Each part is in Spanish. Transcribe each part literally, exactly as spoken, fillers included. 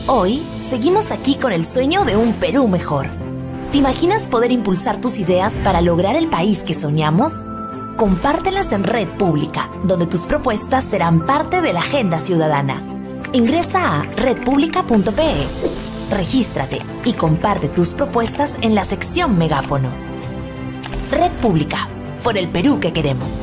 Hoy, seguimos aquí con el sueño de un Perú mejor. ¿Te imaginas poder impulsar tus ideas para lograr el país que soñamos? Compártelas en Red Pública, donde tus propuestas serán parte de la agenda ciudadana. Ingresa a red pública punto pe, regístrate y comparte tus propuestas en la sección Megáfono. Red Pública, por el Perú que queremos.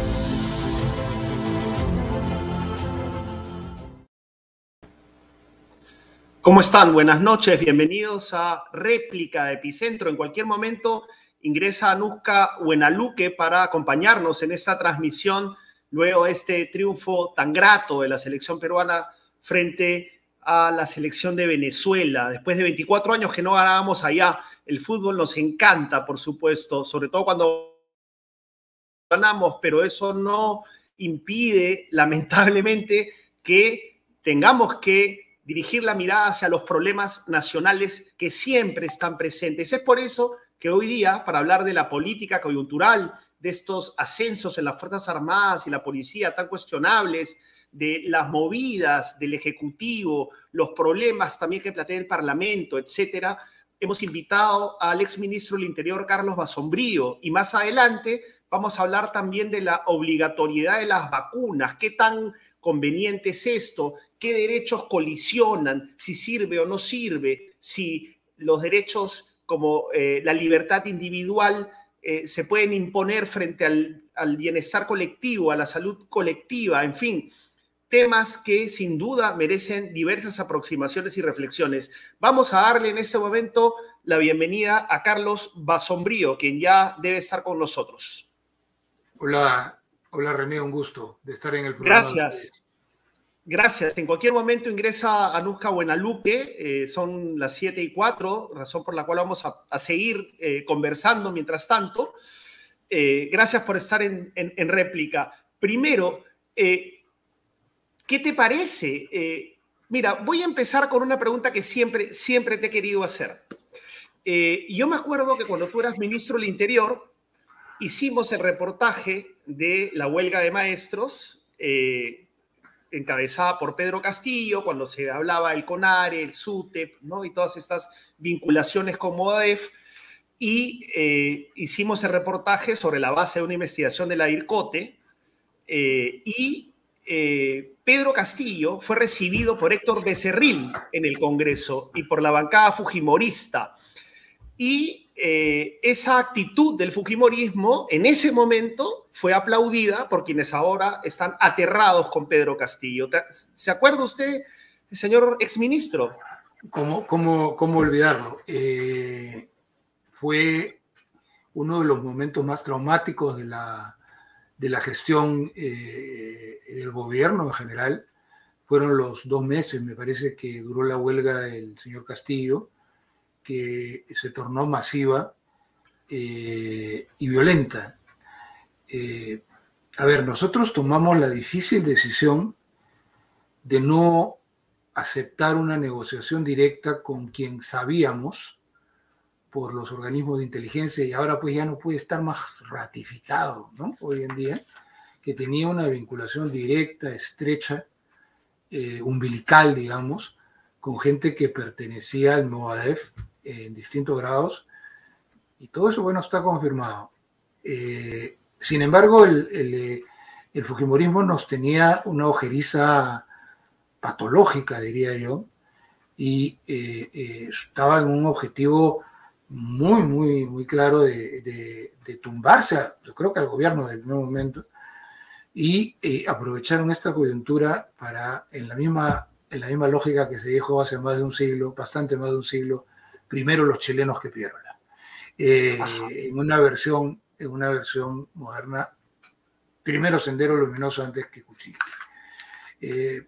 ¿Cómo están? Buenas noches, bienvenidos a Réplica de Epicentro. En cualquier momento ingresa Anuska Buenaluque para acompañarnos en esta transmisión luego de este triunfo tan grato de la selección peruana frente a la selección de Venezuela. Después de veinticuatro años que no ganábamos allá, el fútbol nos encanta, por supuesto, sobre todo cuando ganamos, pero eso no impide, lamentablemente, que tengamos que dirigir la mirada hacia los problemas nacionales que siempre están presentes. Es por eso que hoy día, para hablar de la política coyuntural, de estos ascensos en las Fuerzas Armadas y la policía tan cuestionables, de las movidas del Ejecutivo, los problemas también que plantea el Parlamento, etcétera, hemos invitado al exministro del Interior, Carlos Basombrío, y más adelante vamos a hablar también de la obligatoriedad de las vacunas, qué tan conveniente es esto, qué derechos colisionan, si sirve o no sirve, si los derechos como eh, la libertad individual eh, se pueden imponer frente al, al bienestar colectivo, a la salud colectiva, en fin, temas que sin duda merecen diversas aproximaciones y reflexiones. Vamos a darle en este momento la bienvenida a Carlos Basombrío, quien ya debe estar con nosotros. Hola. Hola René, un gusto de estar en el programa. Gracias. Gracias. En cualquier momento ingresa Anuska Buenaluque, eh, son las siete y cuatro, razón por la cual vamos a, a seguir eh, conversando mientras tanto. Eh, gracias por estar en, en, en réplica. Primero, eh, ¿qué te parece? Eh, mira, voy a empezar con una pregunta que siempre, siempre te he querido hacer. Eh, yo me acuerdo que cuando tú eras ministro del Interior, hicimos el reportaje de la huelga de maestros, eh, encabezada por Pedro Castillo, cuando se hablaba del CONARE, el SUTEP, ¿no? Y todas estas vinculaciones con Movadef, y eh, hicimos el reportaje sobre la base de una investigación de la DIRCOTE, eh, y eh, Pedro Castillo fue recibido por Héctor Becerril en el Congreso y por la bancada fujimorista. Y eh, esa actitud del fujimorismo en ese momento fue aplaudida por quienes ahora están aterrados con Pedro Castillo. ¿Se acuerda usted, señor exministro? ¿Cómo, cómo, cómo olvidarlo? Eh, fue uno de los momentos más traumáticos de la, de la gestión eh, del gobierno en general. Fueron los dos meses, me parece, que duró la huelga del señor Castillo, que se tornó masiva eh, y violenta. Eh, a ver, nosotros tomamos la difícil decisión de no aceptar una negociación directa con quien sabíamos por los organismos de inteligencia, y ahora pues ya no puede estar más ratificado, ¿no? Hoy en día, que tenía una vinculación directa, estrecha, eh, umbilical, digamos, con gente que pertenecía al Movadef en distintos grados, y todo eso, bueno, está confirmado. Eh, sin embargo, el, el, el fujimorismo nos tenía una ojeriza patológica, diría yo, y eh, eh, estaba en un objetivo muy, muy, muy claro de, de, de tumbarse, a, yo creo que al gobierno del nuevo momento, y eh, aprovecharon esta coyuntura para, en la misma, en la misma lógica que se dijo hace más de un siglo, bastante más de un siglo, primero los chilenos que Piérola. Eh, en una versión, en una versión moderna, primero Sendero Luminoso antes que Cuchillo. Eh,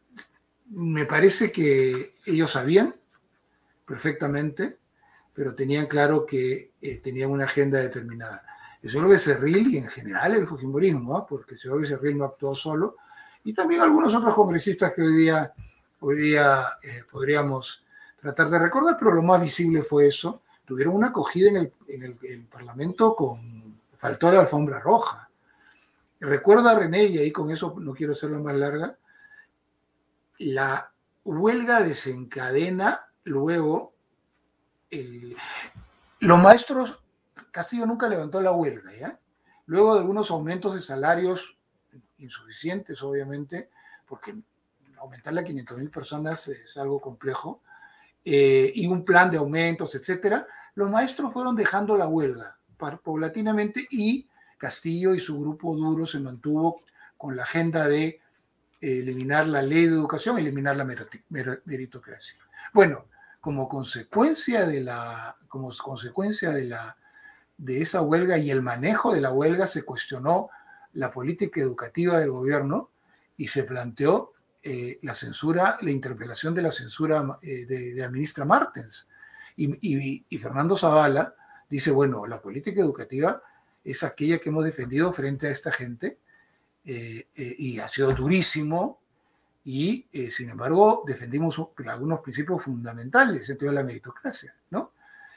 me parece que ellos sabían perfectamente, pero tenían claro que eh, tenían una agenda determinada. El señor Becerril y en general el fujimorismo, ¿eh? Porque el señor Becerril no actuó solo, y también algunos otros congresistas que hoy día, hoy día eh, podríamos tratar de recordar, pero lo más visible fue eso. Tuvieron una acogida en el, en el, el Parlamento con... faltó la alfombra roja. Recuerda, René, y ahí con eso no quiero hacerlo más larga, la huelga desencadena luego el, los maestros. Castillo nunca levantó la huelga, ¿ya? Luego de algunos aumentos de salarios insuficientes, obviamente, porque aumentarle a quinientas mil personas es algo complejo, eh, y un plan de aumentos, etcétera, los maestros fueron dejando la huelga paulatinamente y Castillo y su grupo duro se mantuvo con la agenda de eh, eliminar la ley de educación, eliminar la meritocracia. Bueno, como consecuencia de la, como consecuencia de la de esa huelga y el manejo de la huelga, se cuestionó la política educativa del gobierno y se planteó eh, la censura, la interpelación de la censura eh, de, de la ministra Martens. Y, y, y Fernando Zavala dice, bueno, la política educativa es aquella que hemos defendido frente a esta gente eh, eh, y ha sido durísimo y, eh, sin embargo, defendimos algunos principios fundamentales, entre la meritocracia, ¿no?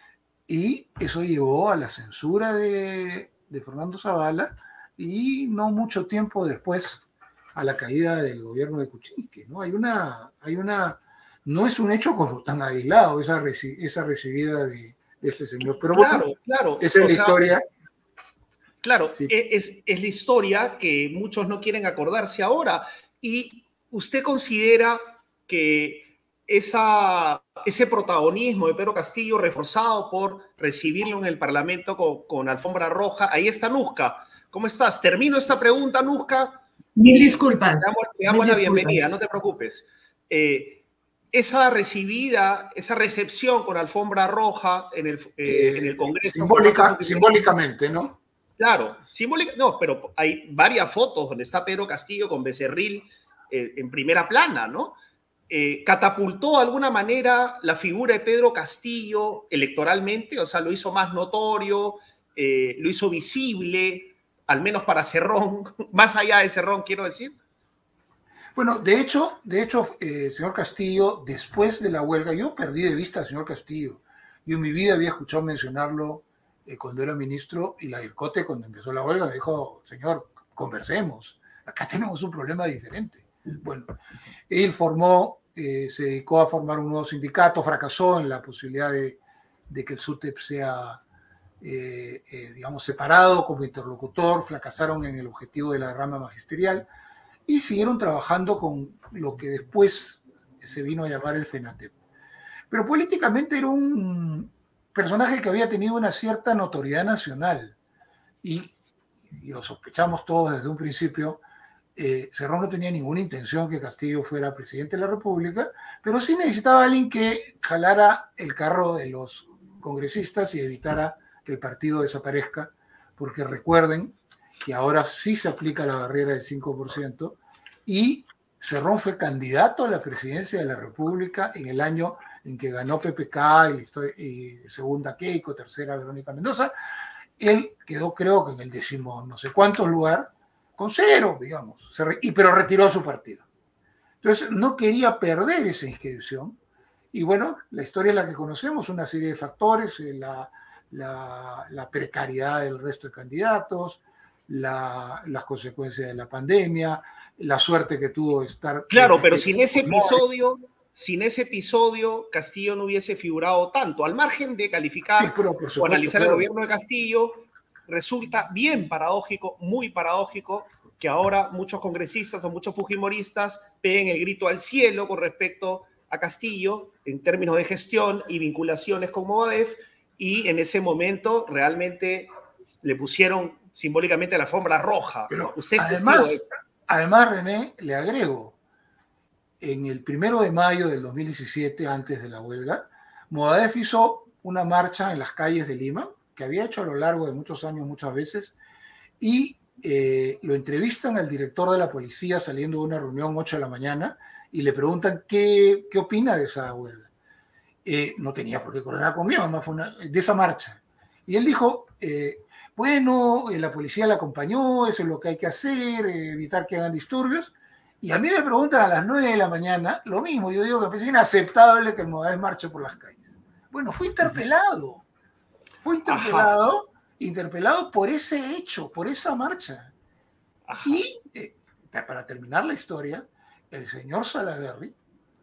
Y eso llevó a la censura de, de Fernando Zavala y no mucho tiempo después a la caída del gobierno de Kuczynski, ¿no? Hay una, hay una, no es un hecho como tan aislado esa, esa recibida de, de este señor, pero claro, bueno, claro. Esa es o la sea, historia. Claro, Sí. es, es la historia que muchos no quieren acordarse ahora. ¿Y usted considera que esa, ese protagonismo de Pedro Castillo, reforzado por recibirlo en el Parlamento con, con alfombra roja, ahí está Nusca? ¿Cómo estás? Termino esta pregunta, Nusca. Mil disculpas. Te damos, te damos Mil la disculpas. bienvenida, no te preocupes. Eh, esa recibida, esa recepción con alfombra roja en el, eh, eh, en el Congreso. Simbólica, simbólicamente, ¿no? Claro, simbólica, no, pero hay varias fotos donde está Pedro Castillo con Becerril eh, en primera plana, ¿no? Eh, ¿Catapultó de alguna manera la figura de Pedro Castillo electoralmente? O sea, lo hizo más notorio, eh, lo hizo visible, al menos para Cerrón, más allá de Cerrón, quiero decir. Bueno, de hecho, de hecho, eh, señor Castillo, después de la huelga, yo perdí de vista al señor Castillo. Yo en mi vida había escuchado mencionarlo eh, cuando era ministro, y la DIRCOTE, cuando empezó la huelga, me dijo, señor, conversemos, acá tenemos un problema diferente. Bueno, él formó, eh, se dedicó a formar un nuevo sindicato, fracasó en la posibilidad de, de que el SUTEP sea, eh, eh, digamos, separado como interlocutor, fracasaron en el objetivo de la rama magisterial, y siguieron trabajando con lo que después se vino a llamar el FENATEP. Pero políticamente era un personaje que había tenido una cierta notoriedad nacional y, y lo sospechamos todos desde un principio. eh, Cerrón no tenía ninguna intención que Castillo fuera presidente de la República, pero sí necesitaba a alguien que jalara el carro de los congresistas y evitara que el partido desaparezca, porque recuerden que ahora sí se aplica la barrera del cinco por ciento, y Cerrón fue candidato a la presidencia de la República en el año en que ganó P P K, y, y segunda Keiko, tercera Verónica Mendoza. Él quedó, creo que en el décimo no sé cuántos lugar, con cero, digamos, se re, y, pero retiró su partido. Entonces no quería perder esa inscripción, y bueno, la historia es la que conocemos, una serie de factores, la, la, la precariedad del resto de candidatos, La, las consecuencias de la pandemia, la suerte que tuvo estar... Claro, pero sin ese episodio, sin ese episodio, Castillo no hubiese figurado tanto. Al margen de calificar sí, pero por supuesto, o analizar claro. el gobierno de Castillo, resulta bien paradójico, muy paradójico, que ahora muchos congresistas o muchos fujimoristas peguen el grito al cielo con respecto a Castillo en términos de gestión y vinculaciones con Movadef, y en ese momento realmente le pusieron simbólicamente la alfombra roja. Pero ¿Usted además, además, René, le agrego, en el primero de mayo del dos mil diecisiete, antes de la huelga, Movadef hizo una marcha en las calles de Lima, que había hecho a lo largo de muchos años, muchas veces, y eh, lo entrevistan al director de la policía saliendo de una reunión ocho de la mañana, y le preguntan qué, qué opina de esa huelga. Eh, no tenía por qué coordinar conmigo, además fue una, de esa marcha. Y él dijo... Eh, bueno, eh, la policía la acompañó, eso es lo que hay que hacer, eh, evitar que hagan disturbios. Y a mí me preguntan a las nueve de la mañana lo mismo. Yo digo que es inaceptable que el Movadef marche por las calles. Bueno, fue interpelado. Fue interpelado, Ajá. interpelado por ese hecho, por esa marcha. Ajá. Y, eh, para terminar la historia, el señor Salaverry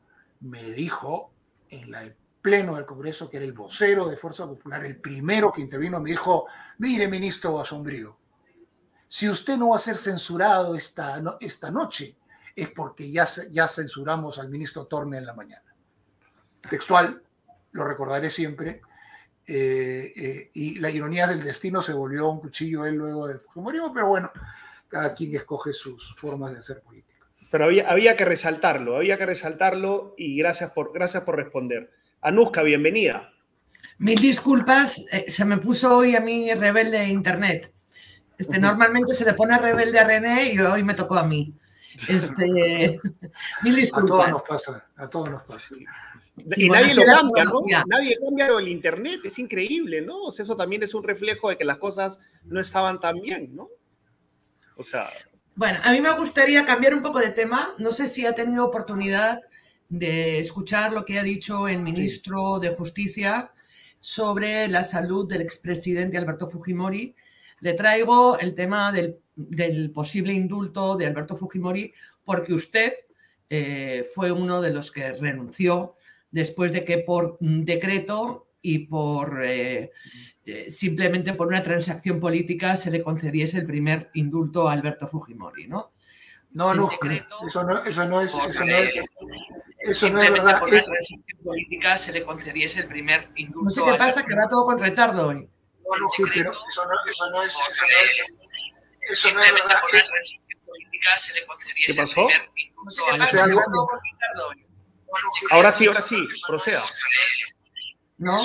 me dijo en la pleno del Congreso, que era el vocero de Fuerza Popular, el primero que intervino, me dijo: mire, ministro Asombrío, si usted no va a ser censurado esta, no, esta noche, es porque ya, ya censuramos al ministro Torne en la mañana. Textual, lo recordaré siempre, eh, eh, y la ironía del destino se volvió un cuchillo él luego del Fujimorismo, pero bueno, cada quien escoge sus formas de hacer política. Pero había, había que resaltarlo, había que resaltarlo, y gracias por, gracias por responder. Anuska, bienvenida. Mil disculpas, eh, se me puso hoy a mí rebelde internet. Este, uh-huh. Normalmente se le pone rebelde a René y hoy me tocó a mí. Este, mil disculpas. A todos nos pasa, a todos nos pasa. Sí. Y bueno, nadie lo cambia, ¿no? Nadie cambia el internet, es increíble, ¿no? O sea, eso también es un reflejo de que las cosas no estaban tan bien, ¿no? O sea... Bueno, a mí me gustaría cambiar un poco de tema. No sé si ha tenido oportunidad de escuchar lo que ha dicho el ministro de Justicia sobre la salud del expresidente Alberto Fujimori. Le traigo el tema del, del posible indulto de Alberto Fujimori porque usted eh, fue uno de los que renunció después de que por decreto y por eh, eh, simplemente por una transacción política se le concediese el primer indulto a Alberto Fujimori, ¿no? No, no, decreto, eso no, eso no es, eso no es, eso no es verdad. Por es... una política se le concediese el primer indulto. No sé qué pasa, que va todo con retardo hoy. No, no, sí, pero eso no, eso no es, eso no es, eso no es verdad. Por una transición política se le concediese el primer indulto. No sé qué pasa, que va todo con retardo hoy. Ahora sí, ahora sí, proceda. ¿No?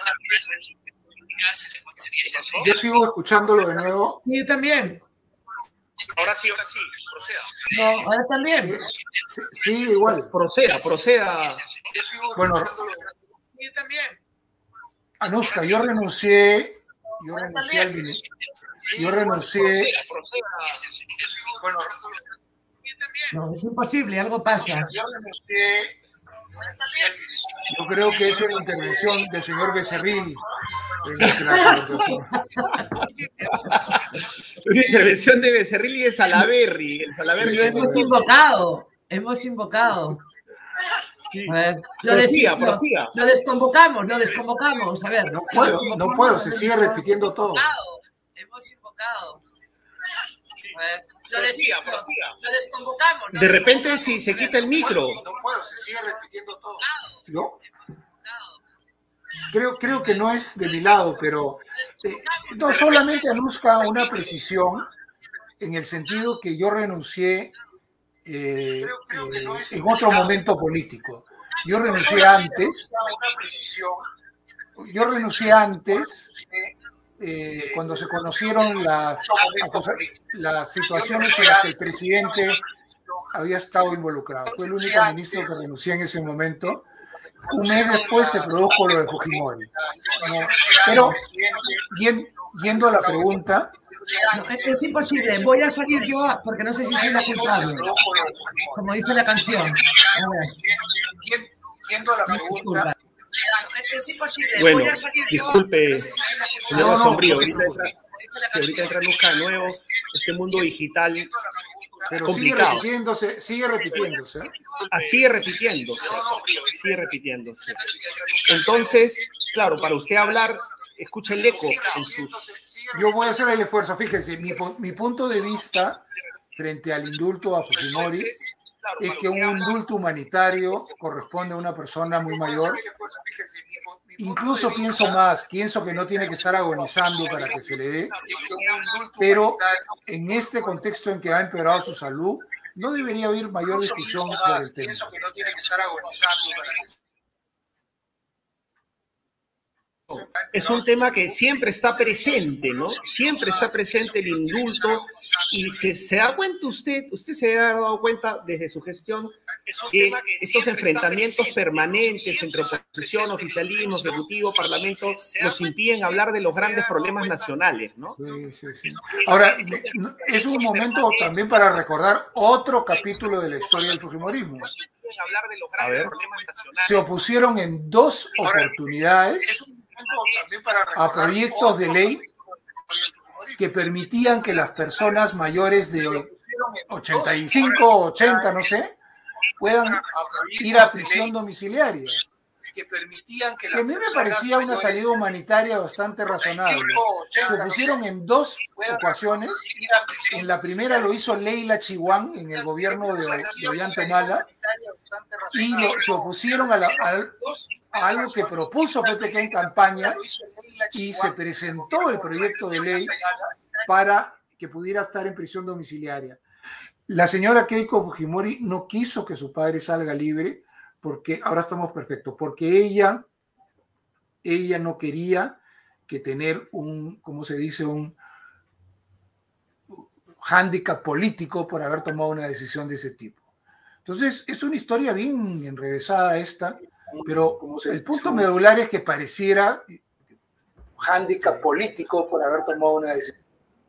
Yo sigo escuchándolo de nuevo. Sí, yo también. Ahora sí, ahora sí, proceda. No, ahora también. Sí, sí, igual. Proceda, proceda. Bueno, yo también. Anuska, yo renuncié, yo renuncié al ministerio. Yo renuncié. Bueno, no, es imposible, algo pasa. Yo renuncié. Yo creo que es una intervención del señor Becerril. Una intervención de Becerril y de Salaverry. El Salaverry lo hemos invocado, hemos invocado. Sí. A ver, lo, prosiga, lo, prosiga. lo desconvocamos, lo desconvocamos. A ver, no puedo, no puedo, se sigue repitiendo todo. Hemos invocado. A ver, lo, prosiga, des, prosiga. Lo, lo desconvocamos. Lo de repente, si se quita el micro. No puedo, se sigue repitiendo todo. ¿No? Creo, creo que no es de mi lado, pero eh, no solamente Anuska una precisión en el sentido que yo renuncié eh, eh, en otro momento político. Yo renuncié antes, yo renuncié antes eh, cuando se conocieron las, las situaciones en las que el presidente había estado involucrado. Fue el único ministro que renuncié en ese momento. Un mes después se produjo lo de Fujimori. No, pero, yendo a la pregunta... No, es imposible, voy a salir yo porque no sé si soy la culpable, como dice la canción. A ver. Yendo a la pregunta... Es imposible, bueno, voy a salir yo, disculpe, no sé si señor Asombrío, ahorita entra, sí, ahorita entra Anuska de nuevo, este mundo digital... Pero complicado. sigue repitiéndose, sigue repitiéndose. Ah, sigue repitiéndose, sigue repitiéndose. Entonces, claro, para usted hablar, escucha el eco en sus... Yo voy a hacer el esfuerzo, fíjense, mi, mi punto de vista frente al indulto a Fujimori es que un indulto humanitario corresponde a una persona muy mayor. Incluso pienso más, pienso que no tiene que estar agonizando para que se le dé, pero en este contexto en que ha empeorado su salud, no debería haber mayor discusión sobre el tema. Pienso que no tiene que estar agonizando para que es un tema que siempre está presente, ¿no? Siempre está presente el indulto y se, se da cuenta usted, usted se ha dado cuenta desde su gestión que estos enfrentamientos permanentes entre oposición, oficialismo, ejecutivo, parlamento, nos impiden hablar de los grandes problemas nacionales, ¿no? Sí, sí, sí. Ahora, es un momento también para recordar otro capítulo de la historia del fujimorismo. A ver. Se opusieron en dos oportunidades a proyectos de ley que permitían que las personas mayores de ochenta y cinco, ochenta, no sé, puedan ir a prisión domiciliaria. Que permitían que, que a mí me parecía una salida humanitaria bastante razonable. Se opusieron en dos ocasiones. En la primera lo hizo Leila Chihuán en el gobierno de, de Ollantumala, y lo, se opusieron a, la, a, a algo que propuso P P K en campaña, y se presentó el proyecto de ley para que pudiera estar en prisión domiciliaria. La señora Keiko Fujimori no quiso que su padre salga libre, porque ahora estamos perfectos, porque ella, ella no quería que tener un, ¿cómo se dice?, un hándicap político por haber tomado una decisión de ese tipo. Entonces, es una historia bien enrevesada esta, pero como el punto medular es que pareciera hándicap político por haber tomado una decisión.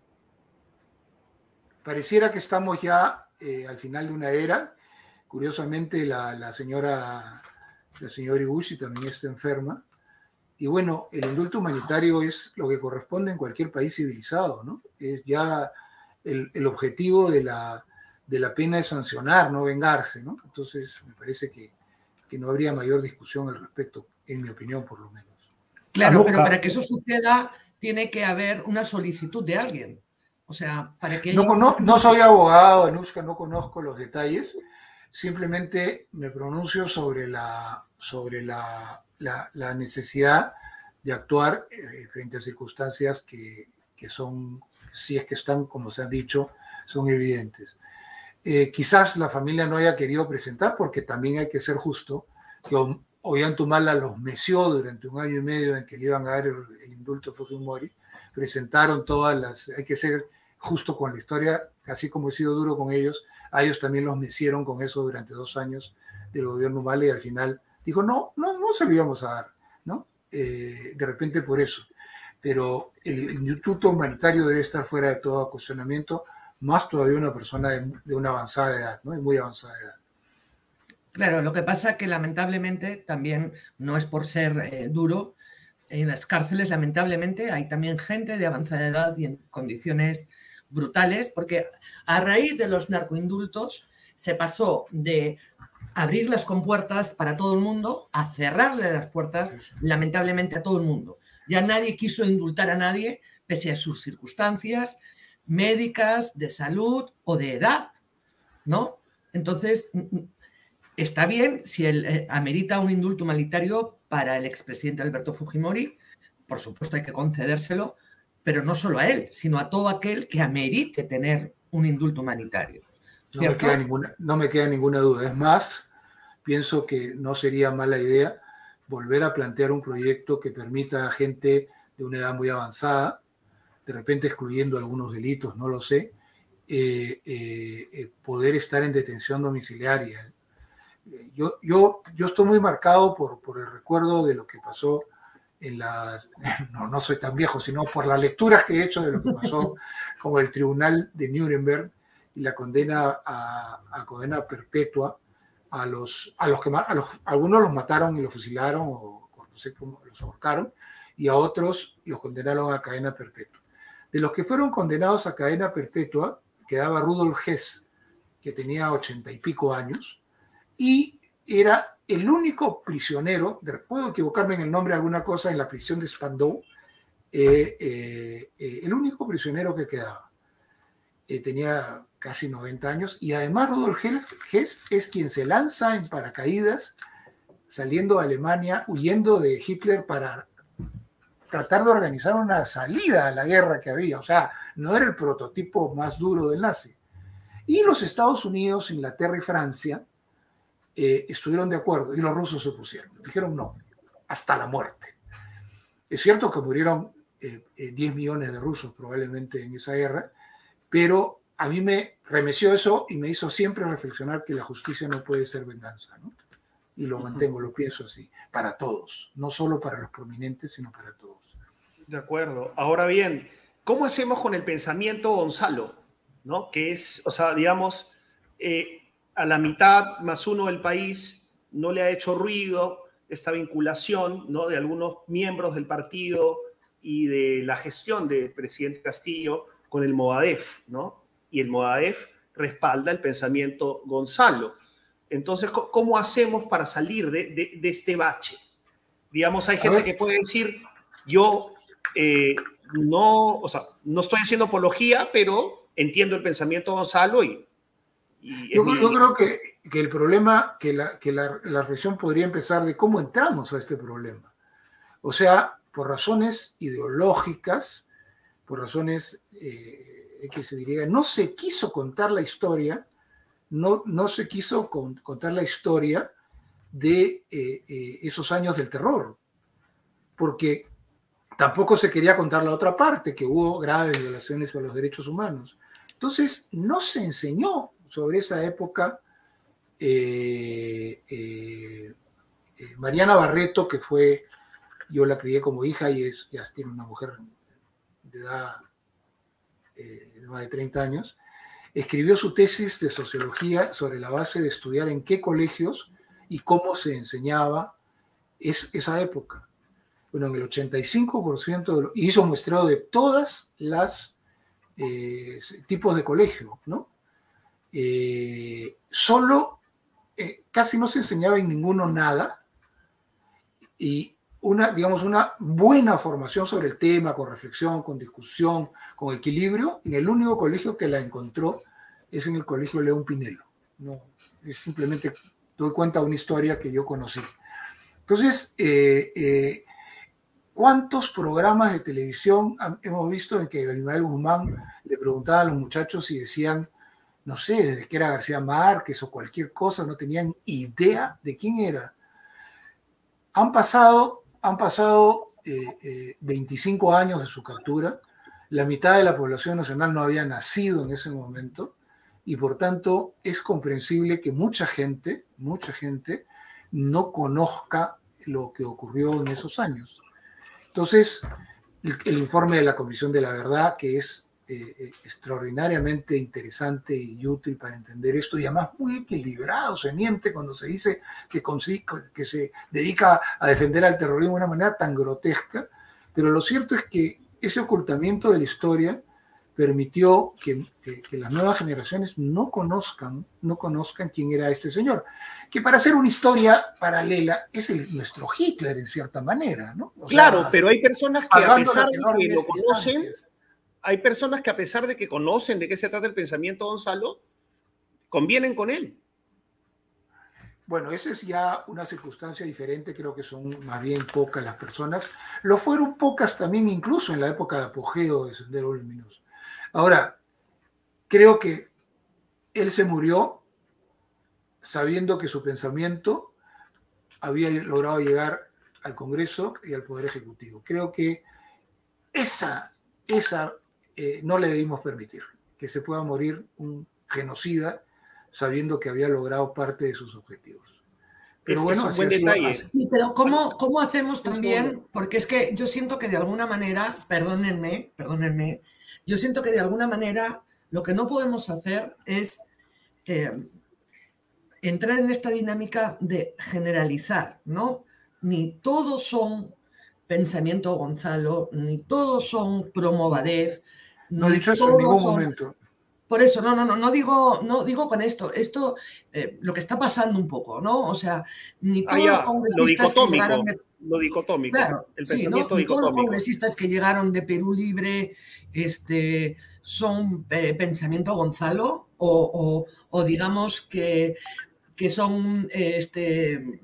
Pareciera que estamos ya eh, al final de una era. Curiosamente, la, la señora la señora Iguchi también está enferma. Y bueno, el indulto humanitario es lo que corresponde en cualquier país civilizado, ¿no? Es ya el, el objetivo de la, de la pena es sancionar, no vengarse, ¿no? Entonces, me parece que, que no habría mayor discusión al respecto, en mi opinión, por lo menos. Claro, pero para que eso suceda, tiene que haber una solicitud de alguien. O sea, para que... No, no, no soy abogado, Anushka, no conozco los detalles. Simplemente me pronuncio sobre la, sobre la, la, la necesidad de actuar eh, frente a circunstancias que, que son, si es que están, como se ha dicho, son evidentes. Eh, quizás la familia no haya querido presentar, porque también hay que ser justo, que Ollantumala los meció durante un año y medio en que le iban a dar el, el indulto a Fujimori, presentaron todas las, hay que ser justo con la historia, así como he sido duro con ellos, a ellos también los mecieron con eso durante dos años del gobierno Humala, y al final dijo, no, no, no se lo íbamos a dar, ¿no? Eh, de repente por eso. Pero el, el indulto humanitario debe estar fuera de todo cuestionamiento, más todavía una persona de, de una avanzada edad, ¿no? De muy avanzada edad. Claro, lo que pasa que lamentablemente también, no es por ser eh, duro, en las cárceles lamentablemente hay también gente de avanzada edad y en condiciones brutales, porque a raíz de los narcoindultos se pasó de abrir las compuertas para todo el mundo a cerrarle las puertas lamentablemente a todo el mundo. Ya nadie quiso indultar a nadie pese a sus circunstancias médicas, de salud o de edad, ¿no? Entonces, está bien si él eh, amerita un indulto humanitario para el expresidente Alberto Fujimori, por supuesto hay que concedérselo, pero no solo a él, sino a todo aquel que amerite tener un indulto humanitario. No me, queda ninguna, no me queda ninguna duda. Es más, pienso que no sería mala idea volver a plantear un proyecto que permita a gente de una edad muy avanzada, de repente excluyendo algunos delitos, no lo sé, eh, eh, poder estar en detención domiciliaria. Yo, yo, yo estoy muy marcado por, por el recuerdo de lo que pasó en las, no, no soy tan viejo, sino por las lecturas que he hecho de lo que pasó con el tribunal de Nuremberg y la condena a, a condena perpetua a los, a los que a los, algunos los mataron y los fusilaron, o no sé cómo, los ahorcaron, y a otros los condenaron a cadena perpetua. De los que fueron condenados a cadena perpetua, quedaba Rudolf Hess, que tenía ochenta y pico años, y era el único prisionero, puedo equivocarme en el nombre de alguna cosa, en la prisión de Spandau, eh, eh, eh, el único prisionero que quedaba. Eh, tenía casi noventa años, y además Rudolf Hess es quien se lanza en paracaídas, saliendo de Alemania, huyendo de Hitler para tratar de organizar una salida a la guerra que había. O sea, no era el prototipo más duro del nazi. Y los Estados Unidos, Inglaterra y Francia eh, estuvieron de acuerdo, y los rusos se opusieron. Dijeron no, hasta la muerte. Es cierto que murieron eh, eh, diez millones de rusos probablemente en esa guerra, pero a mí me remeció eso y me hizo siempre reflexionar que la justicia no puede ser venganza, ¿no? Y lo mantengo, lo pienso así, para todos, no solo para los prominentes, sino para todos. De acuerdo. Ahora bien, ¿cómo hacemos con el pensamiento Gonzalo? ¿No? Que es, o sea, digamos, eh, a la mitad más uno del país no le ha hecho ruido esta vinculación, ¿no?, de algunos miembros del partido y de la gestión del presidente Castillo con el Movadef, ¿no? Y el Movadef respalda el pensamiento Gonzalo. Entonces, ¿cómo hacemos para salir de, de, de este bache? Digamos, hay gente que puede decir, yo eh, no, o sea, no estoy haciendo apología, pero entiendo el pensamiento de Gonzalo y... y yo, mi... yo creo que, que el problema, que, la, que la, la reflexión podría empezar de cómo entramos a este problema. O sea, por razones ideológicas, por razones eh, que se diría, no se quiso contar la historia, no, no se quiso con, contar la historia de eh, eh, esos años del terror, porque tampoco se quería contar la otra parte, que hubo graves violaciones a los derechos humanos. Entonces, no se enseñó sobre esa época. eh, eh, eh, Mariana Barreto, que fue, yo la crié como hija y es, ya tiene una mujer de edad eh, de más de treinta años, escribió su tesis de sociología sobre la base de estudiar en qué colegios y cómo se enseñaba es, esa época. Bueno, en el ochenta y cinco por ciento de lo, hizo muestreo de todas las eh, tipos de colegio, ¿no? Eh, solo, eh, casi no se enseñaba en ninguno nada, y una, digamos, una buena formación sobre el tema, con reflexión, con discusión, con equilibrio, en el único colegio que la encontró es en el Colegio León Pinelo. No, es simplemente, doy cuenta de una historia que yo conocí. Entonces, eh, eh, ¿cuántos programas de televisión hemos visto en que Abimael Guzmán le preguntaba a los muchachos y decían, no sé, desde que era García Márquez o cualquier cosa, no tenían idea de quién era? Han pasado, han pasado eh, eh, veinticinco años de su captura, la mitad de la población nacional no había nacido en ese momento, y por tanto es comprensible que mucha gente, mucha gente no conozca lo que ocurrió en esos años. Entonces, el, el informe de la Comisión de la Verdad, que es eh, extraordinariamente interesante y útil para entender esto, y además muy equilibrado, se miente cuando se dice que, que se dedica a defender al terrorismo de una manera tan grotesca, pero lo cierto es que ese ocultamiento de la historia permitió que, que, que las nuevas generaciones no conozcan, no conozcan quién era este señor, que para hacer una historia paralela es el, nuestro Hitler en cierta manera, ¿no? O claro, sea, pero hay personas que a pesar de que lo conocen, distancias. hay personas que a pesar de que conocen de qué se trata el pensamiento de Gonzalo, convienen con él. Bueno, esa es ya una circunstancia diferente, creo que son más bien pocas las personas. Lo fueron pocas también incluso en la época de apogeo de Sendero Luminoso. Ahora, creo que él se murió sabiendo que su pensamiento había logrado llegar al Congreso y al Poder Ejecutivo. Creo que esa, esa eh, no le debimos permitir, que se pueda morir un genocida sabiendo que había logrado parte de sus objetivos. Pero es, bueno, es un buen detalle. Sí, pero ¿cómo, cómo hacemos también? Porque es que yo siento que de alguna manera, perdónenme, perdónenme, yo siento que de alguna manera lo que no podemos hacer es eh, entrar en esta dinámica de generalizar, ¿no? Ni todos son pensamiento Gonzalo, ni todos son Promovadev. No he dicho eso en ningún son... momento. Por eso, no, no, no, no digo, no digo con esto, esto, eh, lo que está pasando un poco, ¿no? O sea, ni todos ah, los congresistas lo que llegaron de... Lo dicotómico, claro, el sí, pensamiento ¿no? Ni dicotómico. Todos los congresistas que llegaron de Perú Libre este, son eh, pensamiento Gonzalo o, o, o digamos que, que son, este,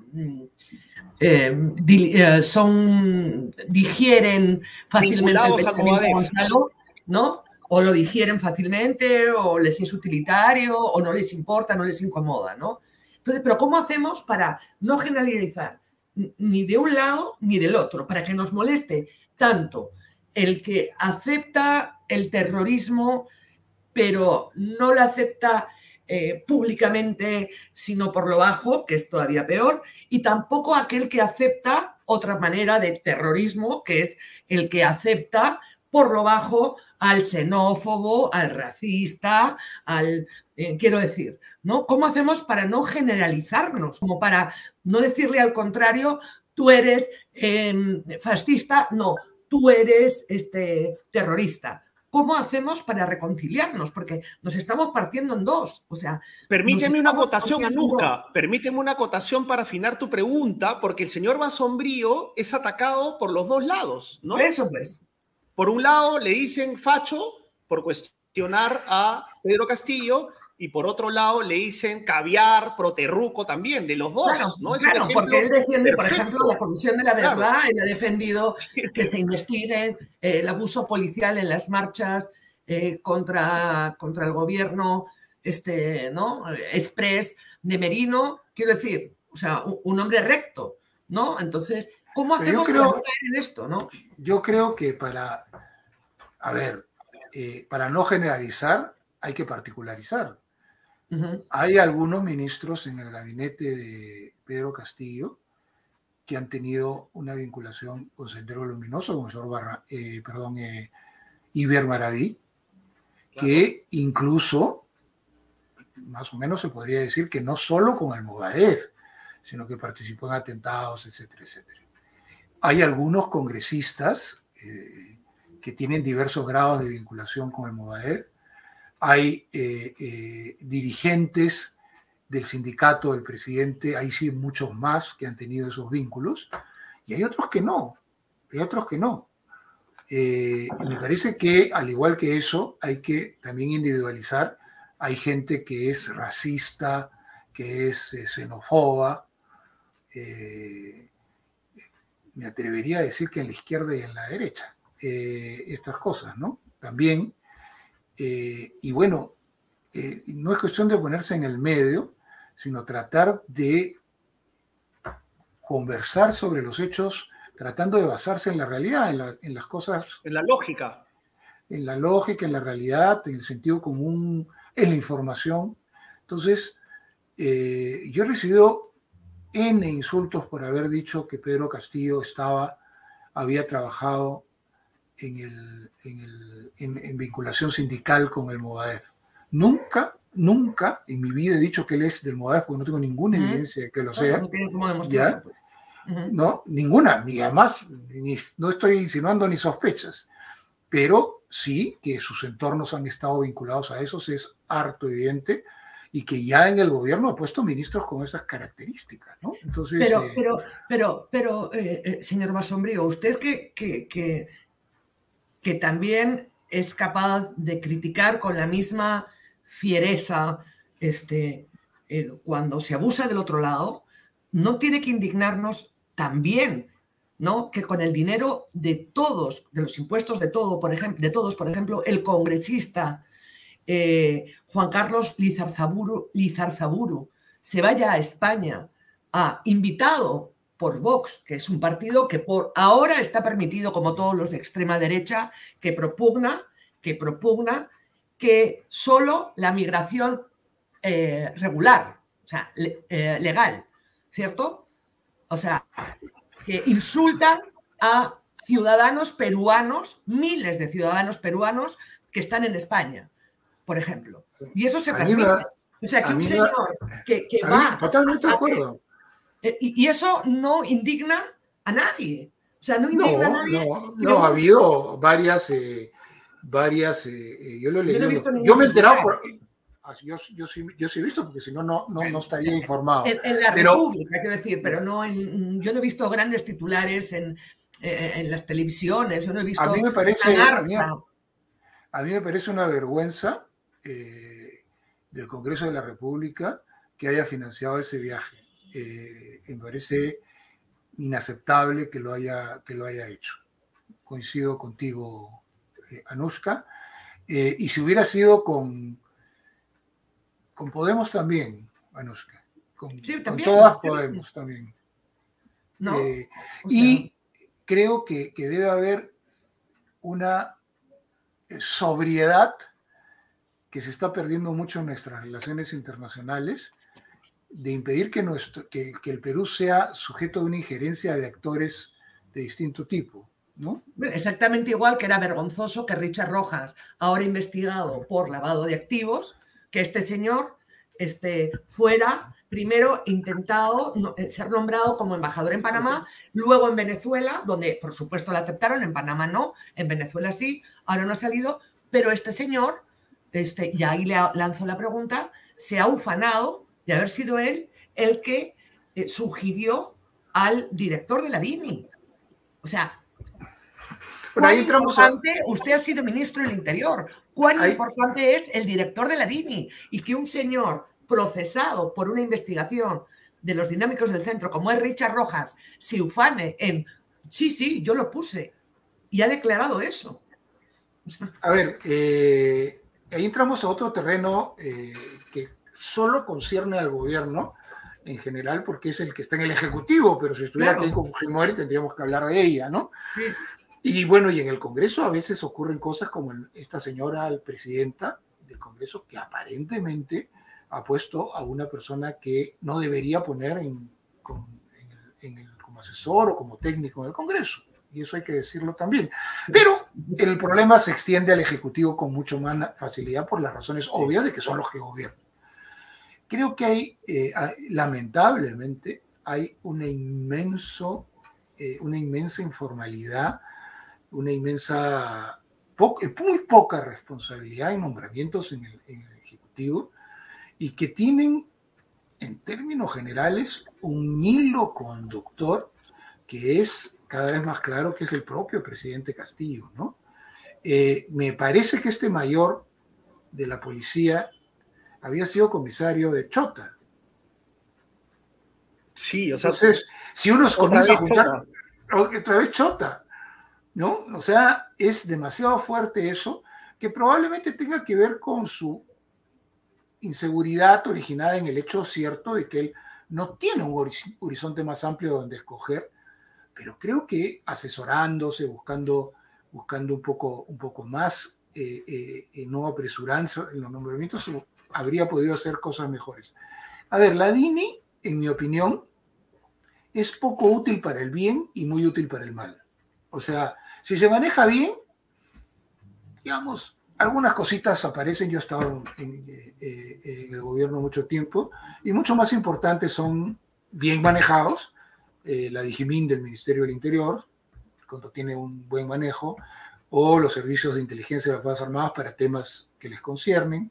eh, di, eh, son, digieren fácilmente el pensamiento Gonzalo, ¿no? O lo digieren fácilmente, o les es utilitario, o no les importa, no les incomoda, ¿no? Entonces, pero ¿cómo hacemos para no generalizar ni de un lado ni del otro? Para que nos moleste tanto el que acepta el terrorismo, pero no lo acepta eh, públicamente, sino por lo bajo, que es todavía peor, y tampoco aquel que acepta otra manera de terrorismo, que es el que acepta por lo bajo al xenófobo, al racista, al, eh, quiero decir, ¿no? ¿Cómo hacemos para no generalizarnos? Como para no decirle al contrario, tú eres eh, fascista, no, tú eres este, terrorista. ¿cómo hacemos para reconciliarnos? Porque nos estamos partiendo en dos. O sea, permíteme una acotación, Anuska, permíteme una acotación para afinar tu pregunta, porque el señor Basombrío es atacado por los dos lados, ¿no? Por eso, pues. Por un lado le dicen facho por cuestionar a Pedro Castillo, y por otro lado le dicen caviar, proterruco también, de los dos, claro, ¿no? Es claro, porque él defiende, perfecto. por ejemplo, la Comisión de la Verdad, claro. Él ha defendido sí. que se investigue eh, el abuso policial en las marchas eh, contra, contra el gobierno este, ¿no? Express de Merino, quiero decir, o sea, un, un hombre recto, ¿no? Entonces, ¿cómo hacemos creo, para caer en esto, no? Yo creo que para, a ver, eh, para no generalizar, hay que particularizar. Uh-huh. Hay algunos ministros en el gabinete de Pedro Castillo que han tenido una vinculación con Sendero Luminoso, como el señor Barra, eh, perdón, eh, Iber Maraví, claro. Que incluso, más o menos se podría decir que no solo con el Movadef, sino que participó en atentados, etcétera, etcétera. Hay algunos congresistas eh, que tienen diversos grados de vinculación con el Movadef. Hay eh, eh, dirigentes del sindicato del presidente, hay sí muchos más que han tenido esos vínculos, y hay otros que no, hay otros que no. Eh, me parece que, al igual que eso, hay que también individualizar. Hay gente que es racista, que es eh, xenófoba. Eh, me atrevería a decir que en la izquierda y en la derecha. Eh, estas cosas, ¿no? También. Eh, y bueno, eh, no es cuestión de ponerse en el medio, sino tratar de conversar sobre los hechos, tratando de basarse en la realidad, en, la, en las cosas... En la lógica. En la lógica, en la realidad, en el sentido común, en la información. Entonces, eh, yo he recibido N insultos por haber dicho que Pedro Castillo estaba, había trabajado en, el, en, el, en, en vinculación sindical con el Movadef. Nunca, nunca en mi vida he dicho que él es del Movadef, porque no tengo ninguna uh-huh. evidencia de que lo sea. No tiene cómo demostrarlo. Uh-huh. No, ninguna, ni además, ni, no estoy insinuando ni sospechas, pero sí que sus entornos han estado vinculados a esos, es harto evidente, y que ya en el gobierno ha puesto ministros con esas características, ¿no? Entonces, pero, eh, pero, pero, pero eh, eh, señor Basombrío, usted que, que, que, que también es capaz de criticar con la misma fiereza este, eh, cuando se abusa del otro lado, no tiene que indignarnos también, ¿no? Que con el dinero de todos, de los impuestos de, todo, por ejemplo, de todos, por ejemplo, el congresista eh, Juan Carlos Lizarzaburu, Lizarzaburu se vaya a España, a, invitado por Vox, que es un partido que por ahora está permitido, como todos los de extrema derecha, que propugna, que propugna que solo la migración eh, regular, o sea, le, eh, legal, ¿cierto? O sea, que insultan a ciudadanos peruanos, miles de ciudadanos peruanos que están en España, por ejemplo. Y eso se permite. O sea, que un señor que, que va... Totalmente de acuerdo. Y, y eso no indigna a nadie. O sea, no indigna no, a nadie. No, no, ha habido varias... Eh, varias... Eh, yo lo he leído. Yo, no he visto yo me he enterado por... Yo, yo, sí, yo sí he visto, porque si no, no, no estaría informado. En, en la pero, República, quiero decir, pero no en, yo no he visto grandes titulares en, en, en las televisiones, yo no he visto... A mí me parece, a mí, a mí me parece una vergüenza eh, del Congreso de la República que haya financiado ese viaje. Eh, me parece inaceptable que lo haya, que lo haya hecho. Coincido contigo, eh, Anuska. Eh, y si hubiera sido con... Con Podemos también, Anuska. Con, sí, también, con todas Podemos también. No, eh, o sea, y creo que, que debe haber una sobriedad que se está perdiendo mucho en nuestras relaciones internacionales, de impedir que, nuestro, que, que el Perú sea sujeto de una injerencia de actores de distinto tipo, ¿no? Exactamente igual que era vergonzoso que Richard Rojas, ahora investigado por lavado de activos, que este señor este, fuera primero intentado ser nombrado como embajador en Panamá, luego en Venezuela, donde por supuesto lo aceptaron, en Panamá no, en Venezuela sí, ahora no ha salido, Pero este señor, este, y ahí le lanzo la pregunta, se ha ufanado de haber sido él el que eh, sugirió al director de la DINI. O sea, bueno, ahí entramos a... usted ha sido ministro del Interior. ¿Cuán ahí... importante es el director de la DINI? Y que un señor procesado por una investigación de los dinámicos del centro, como es Richard Rojas, se ufane en, sí, sí, yo lo puse, y ha declarado eso. A ver, eh, ahí entramos a otro terreno eh, que solo concierne al gobierno en general, porque es el que está en el Ejecutivo, pero si estuviera claro. aquí con Fujimori tendríamos que hablar de ella, ¿no? Sí. Y bueno, y en el Congreso a veces ocurren cosas como esta señora presidenta del Congreso que aparentemente ha puesto a una persona que no debería poner en, con, en el, en el, como asesor o como técnico en el Congreso. Y eso hay que decirlo también. Pero el problema se extiende al Ejecutivo con mucho más facilidad por las razones obvias de que son los que gobiernan. Creo que hay, eh, lamentablemente, hay una, inmenso, eh, una inmensa informalidad, una inmensa, po muy poca responsabilidad en nombramientos en el, en el Ejecutivo, y que tienen, en términos generales, un hilo conductor que es cada vez más claro que es el propio presidente Castillo, ¿no? Eh, me parece que este mayor de la policía había sido comisario de Chota. Sí, o sea... Entonces, si uno comienza a juntar... Chota. Otra vez Chota, ¿no? O sea, es demasiado fuerte eso, que probablemente tenga que ver con su inseguridad originada en el hecho cierto de que él no tiene un horizonte más amplio donde escoger, pero creo que asesorándose, buscando, buscando un, poco, un poco más, eh, eh, no apresurándose en los nombramientos, habría podido hacer cosas mejores. A ver, la DINI, en mi opinión, es poco útil para el bien y muy útil para el mal. O sea, si se maneja bien, digamos, algunas cositas aparecen. Yo he estado en, en, en el gobierno mucho tiempo y mucho más importantes son bien manejados. Eh, la Digimin del Ministerio del Interior, cuando tiene un buen manejo, o los servicios de inteligencia de las Fuerzas Armadas para temas que les conciernen,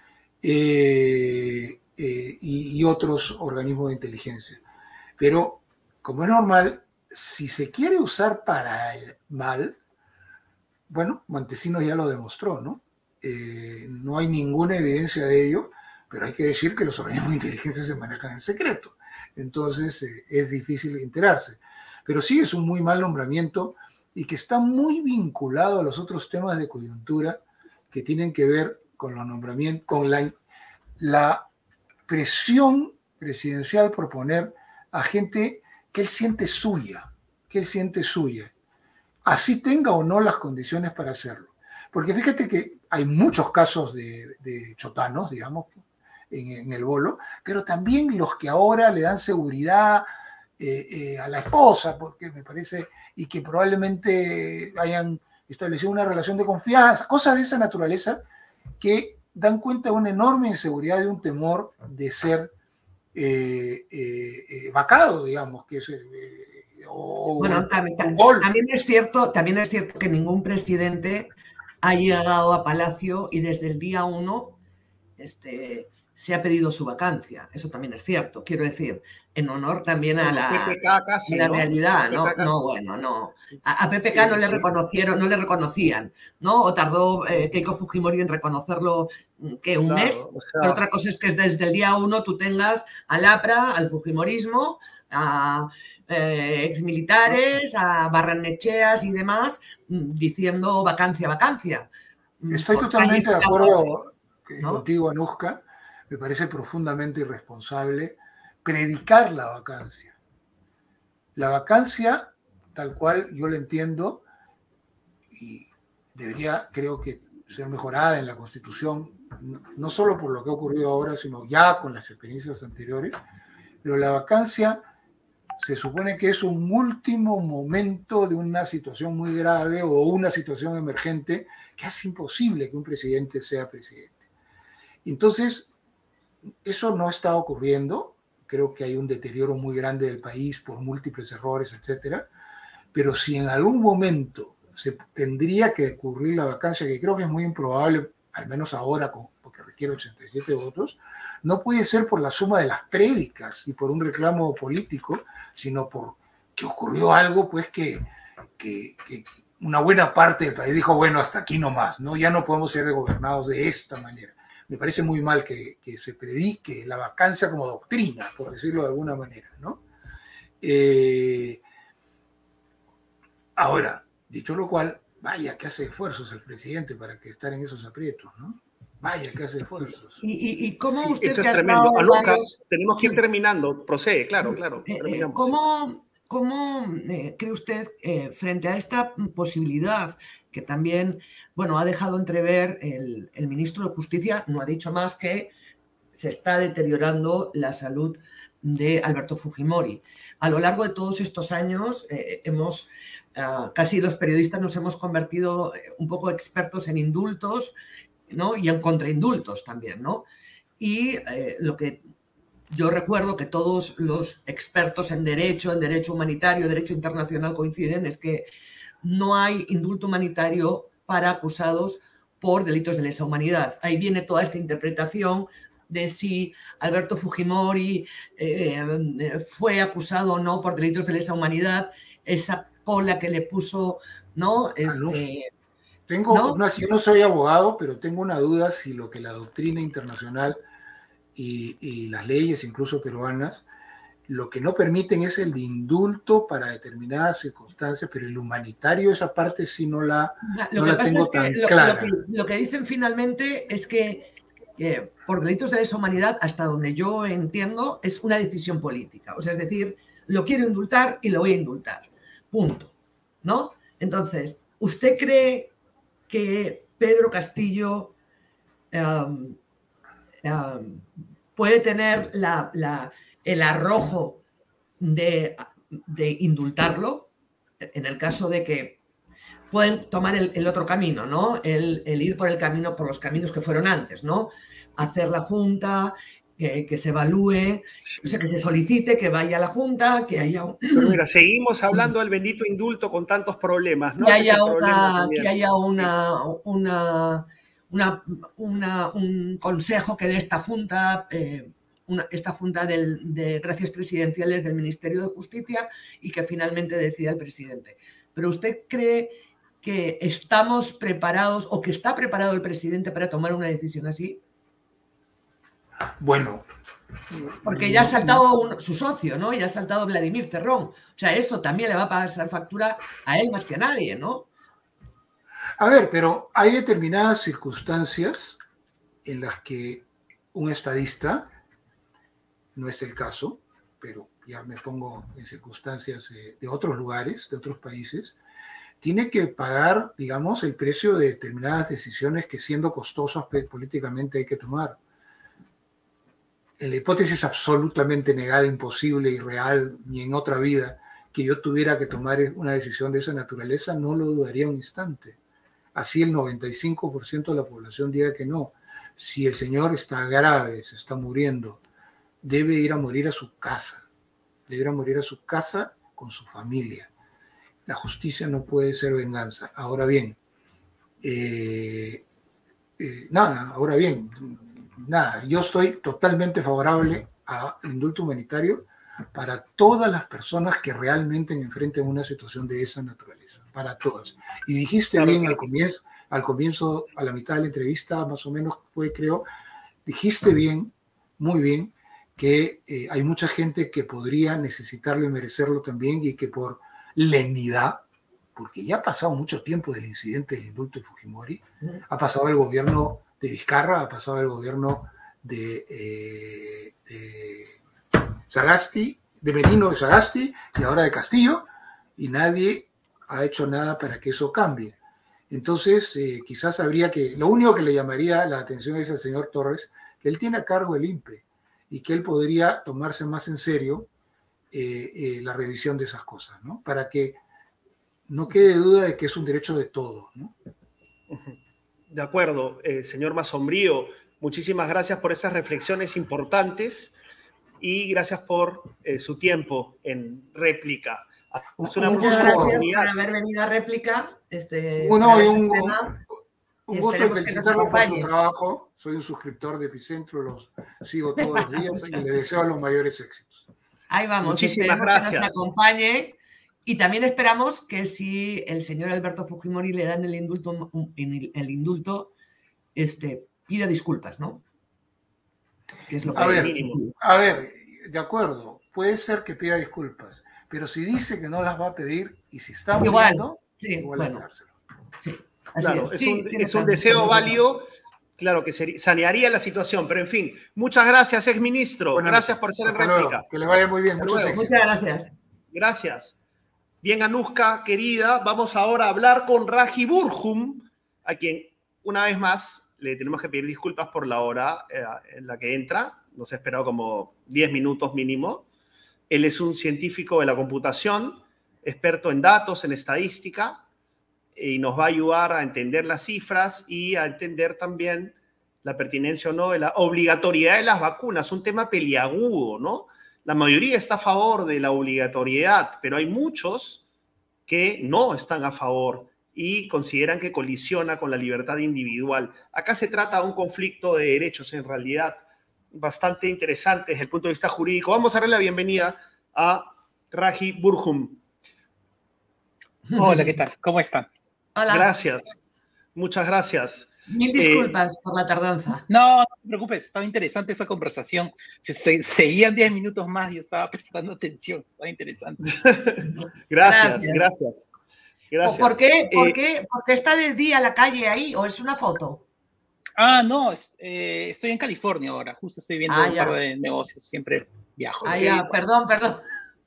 eh, eh, y, y otros organismos de inteligencia. Pero, como es normal, si se quiere usar para el mal, bueno, Montesinos ya lo demostró, ¿no? Eh, no hay ninguna evidencia de ello, pero hay que decir que los organismos de inteligencia se manejan en secreto. Entonces eh, es difícil enterarse. Pero sí es un muy mal nombramiento y que está muy vinculado a los otros temas de coyuntura que tienen que ver con los nombramientos, con la, la presión presidencial por poner a gente que él siente suya, que él siente suya, así tenga o no las condiciones para hacerlo. Porque fíjate que hay muchos casos de, de chotanos, digamos, En, en el bolo, pero también los que ahora le dan seguridad eh, eh, a la esposa, porque me parece, y que probablemente hayan establecido una relación de confianza, cosas de esa naturaleza que dan cuenta de una enorme inseguridad, de un temor de ser eh, eh, eh, vacado, digamos, que es eh, o, bueno, también, un gol. También es cierto, también es cierto que ningún presidente ha llegado a Palacio y desde el día uno este se ha pedido su vacancia. Eso también es cierto. Quiero decir, en honor también a la, P P K casi, a la ¿no? realidad, ¿no? P P K No, bueno, no. A, a P P K sí, no le sí. reconocieron, no le reconocían, ¿no? O tardó eh, Keiko Fujimori en reconocerlo, ¿qué? Un claro, mes. O sea... Pero otra cosa es que desde el día uno tú tengas al APRA, al Fujimorismo, a eh, exmilitares, a Barranecheas y demás, diciendo vacancia, vacancia. Estoy Por totalmente de acuerdo así, ¿no? contigo, Anushka. Me parece profundamente irresponsable predicar la vacancia. La vacancia, tal cual yo la entiendo, y debería, creo que, ser mejorada en la Constitución, no, no solo por lo que ha ocurrido ahora, sino ya con las experiencias anteriores, pero la vacancia se supone que es un último momento de una situación muy grave o una situación emergente que hace imposible que un presidente sea presidente. Entonces, eso no está ocurriendo. Creo que hay un deterioro muy grande del país por múltiples errores, etcétera. Pero si en algún momento se tendría que ocurrir la vacancia, que creo que es muy improbable, al menos ahora, porque requiere ochenta y siete votos, no puede ser por la suma de las prédicas y por un reclamo político, sino por que ocurrió algo, pues, que, que, que una buena parte del país dijo, bueno, hasta aquí nomás, ¿no? Ya no podemos ser gobernados de esta manera. Me parece muy mal que, que se predique la vacancia como doctrina, por decirlo de alguna manera, ¿no? Eh, ahora, dicho lo cual, vaya que hace esfuerzos el presidente para que estar en esos aprietos, ¿no? Vaya que hace esfuerzos. ¿Y, y, y cómo sí, usted eso que es ha tremendo. estado Aluka, varios... tenemos que ir terminando. Procede, claro, claro. Eh, Terminamos. ¿Cómo, cómo eh, cree usted, eh, frente a esta posibilidad que también, bueno, ha dejado entrever el, el ministro de Justicia, no ha dicho más que se está deteriorando la salud de Alberto Fujimori? A lo largo de todos estos años eh, hemos, uh, casi los periodistas nos hemos convertido un poco expertos en indultos, ¿no? Y en contraindultos también, ¿no? Y eh, lo que yo recuerdo que todos los expertos en derecho, en derecho humanitario, derecho internacional coinciden es que no hay indulto humanitario para acusados por delitos de lesa humanidad. Ahí viene toda esta interpretación de si Alberto Fujimori eh, fue acusado o no por delitos de lesa humanidad, esa cola que le puso, ¿no? Este, tengo, ¿no? No, yo no soy abogado, pero tengo una duda si lo que la doctrina internacional y, y las leyes, incluso peruanas, lo que no permiten es el de indulto para determinadas circunstancias, pero el humanitario, esa parte sí no la, lo no que la pasa tengo es que tan lo, clara. Lo que, lo que dicen finalmente es que eh, por delitos de lesa humanidad, hasta donde yo entiendo, es una decisión política. O sea, es decir, lo quiero indultar y lo voy a indultar. Punto. ¿No? Entonces, ¿usted cree que Pedro Castillo um, um, puede tener la, la, el arrojo de, de indultarlo en el caso de que pueden tomar el, el otro camino, ¿no? El, el ir por el camino, por los caminos que fueron antes, ¿no? Hacer la junta, que, que se evalúe, o sea, que se solicite, que vaya a la junta, que haya un... Pero mira, seguimos hablando del bendito indulto con tantos problemas, ¿no? Que Ese es haya, el problema una, que haya una, una, una, una, un consejo que dé esta junta, eh, una, esta junta del, de gracias presidenciales del Ministerio de Justicia y que finalmente decida el presidente. Pero ¿usted cree que estamos preparados o que está preparado el presidente para tomar una decisión así? Bueno. Porque ya ha saltado un, su socio, ¿no? Ya ha saltado Vladimir Cerrón. O sea, eso también le va a pasar factura a él más que a nadie, ¿no? A ver, pero hay determinadas circunstancias en las que un estadista, no es el caso, pero ya me pongo en circunstancias de otros lugares, de otros países, tiene que pagar, digamos, el precio de determinadas decisiones que, siendo costosas políticamente, hay que tomar. En la hipótesis absolutamente negada, imposible, irreal, ni en otra vida, que yo tuviera que tomar una decisión de esa naturaleza, no lo dudaría un instante. Así el noventa y cinco por ciento de la población diga que no. Si el señor está grave, se está muriendo, debe ir a morir a su casa. Debe ir a morir a su casa con su familia. La justicia no puede ser venganza. Ahora bien, eh, eh, nada, ahora bien, nada, yo estoy totalmente favorable al indulto humanitario para todas las personas que realmente enfrenten una situación de esa naturaleza, para todas. Y dijiste claro, bien que... al comienzo, al comienzo, a la mitad de la entrevista, más o menos fue, creo, dijiste bien, muy bien, que eh, hay mucha gente que podría necesitarlo y merecerlo también y que por lenidad, porque ya ha pasado mucho tiempo del incidente del indulto de Fujimori, ha pasado el gobierno de Vizcarra, ha pasado el gobierno de, eh, de Sagasti, de Merino de Sagasti y ahora de Castillo, y nadie ha hecho nada para que eso cambie. Entonces, eh, quizás habría que, lo único que le llamaría la atención es al señor Torres, que él tiene a cargo el I N P E y que él podría tomarse más en serio eh, eh, la revisión de esas cosas, ¿no? Para que no quede duda de que es un derecho de todos, ¿no? De acuerdo, eh, señor Masombrío, muchísimas gracias por esas reflexiones importantes y gracias por eh, su tiempo en réplica. Muchas gracias por haber venido a réplica Este, Bueno, este un, tema, un gusto de felicitarlos por su trabajo. Soy un suscriptor de Epicentro, los sigo todos los días y les deseo los mayores éxitos. Ahí vamos, muchísimas gracias. Que nos acompañe. Y también esperamos que si el señor Alberto Fujimori le dan el indulto, el indulto este, pida disculpas, ¿no? Que es lo que a, ver, mínimo. a ver, de acuerdo, puede ser que pida disculpas, pero si dice que no las va a pedir y si está muriendo, sí, igual bueno, hay que dárselo. Sí, claro, es, es, sí, un, es un deseo válido, claro, que se, sanearía la situación, pero en fin, muchas gracias, exministro. Bueno, gracias por ser en réplica. Luego. Que le vaya muy bien, muchos éxitos. Muchas gracias. Gracias. Bien, Anushka, querida, vamos ahora a hablar con Raji Burhum, a quien una vez más le tenemos que pedir disculpas por la hora eh, en la que entra. Nos ha esperado como diez minutos mínimo. Él es un científico de la computación, experto en datos, en estadística, y nos va a ayudar a entender las cifras y a entender también la pertinencia o no de la obligatoriedad de las vacunas. Un tema peliagudo, ¿no? La mayoría está a favor de la obligatoriedad, pero hay muchos que no están a favor y consideran que colisiona con la libertad individual. Acá se trata de un conflicto de derechos, en realidad, bastante interesante desde el punto de vista jurídico. Vamos a darle la bienvenida a Raji Burhum. Hola, ¿qué tal? ¿Cómo están? Hola. Gracias. Muchas gracias. Mil disculpas eh, por la tardanza. No, no te preocupes, estaba interesante esa conversación. Se, se, seguían diez minutos más, yo estaba prestando atención, estaba interesante. gracias, gracias, gracias. gracias. ¿Por qué, por, eh, qué, ¿Por qué está de día la calle ahí o es una foto? Ah, no, es, eh, estoy en California ahora, justo estoy viendo ah, un ya. par de negocios, siempre viajo. Ah, ya, perdón, perdón.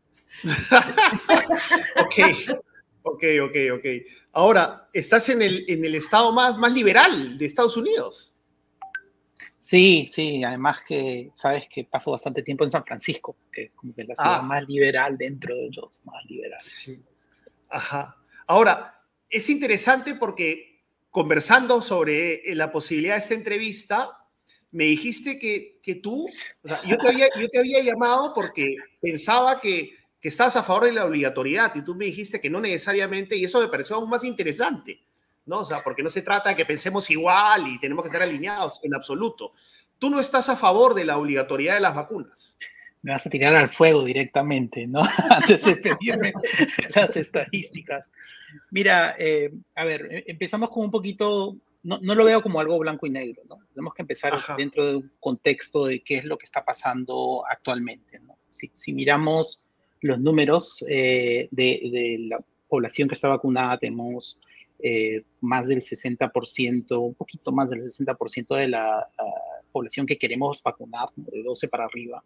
ok. Ok, ok, ok. Ahora, estás en el, en el estado más, más liberal de Estados Unidos. Sí, sí, además que sabes que paso bastante tiempo en San Francisco, que es como que la ciudad ah. más liberal dentro de los más liberales. Sí. Ajá. Ahora, es interesante porque conversando sobre la posibilidad de esta entrevista, me dijiste que, que tú, o sea, yo te, había, yo te había llamado porque pensaba que que estabas a favor de la obligatoriedad y tú me dijiste que no necesariamente, y eso me pareció aún más interesante, ¿no? O sea, porque no se trata de que pensemos igual y tenemos que estar alineados en absoluto. Tú no estás a favor de la obligatoriedad de las vacunas. Me vas a tirar al fuego directamente, ¿no? Antes de pedirme las estadísticas. Mira, eh, a ver, empezamos con un poquito, no, no lo veo como algo blanco y negro, ¿no? Tenemos que empezar Ajá. dentro de un contexto de qué es lo que está pasando actualmente, ¿no? Si, si miramos los números eh, de, de la población que está vacunada, tenemos eh, más del sesenta por ciento, un poquito más del sesenta por ciento de la uh, población que queremos vacunar, de doce para arriba.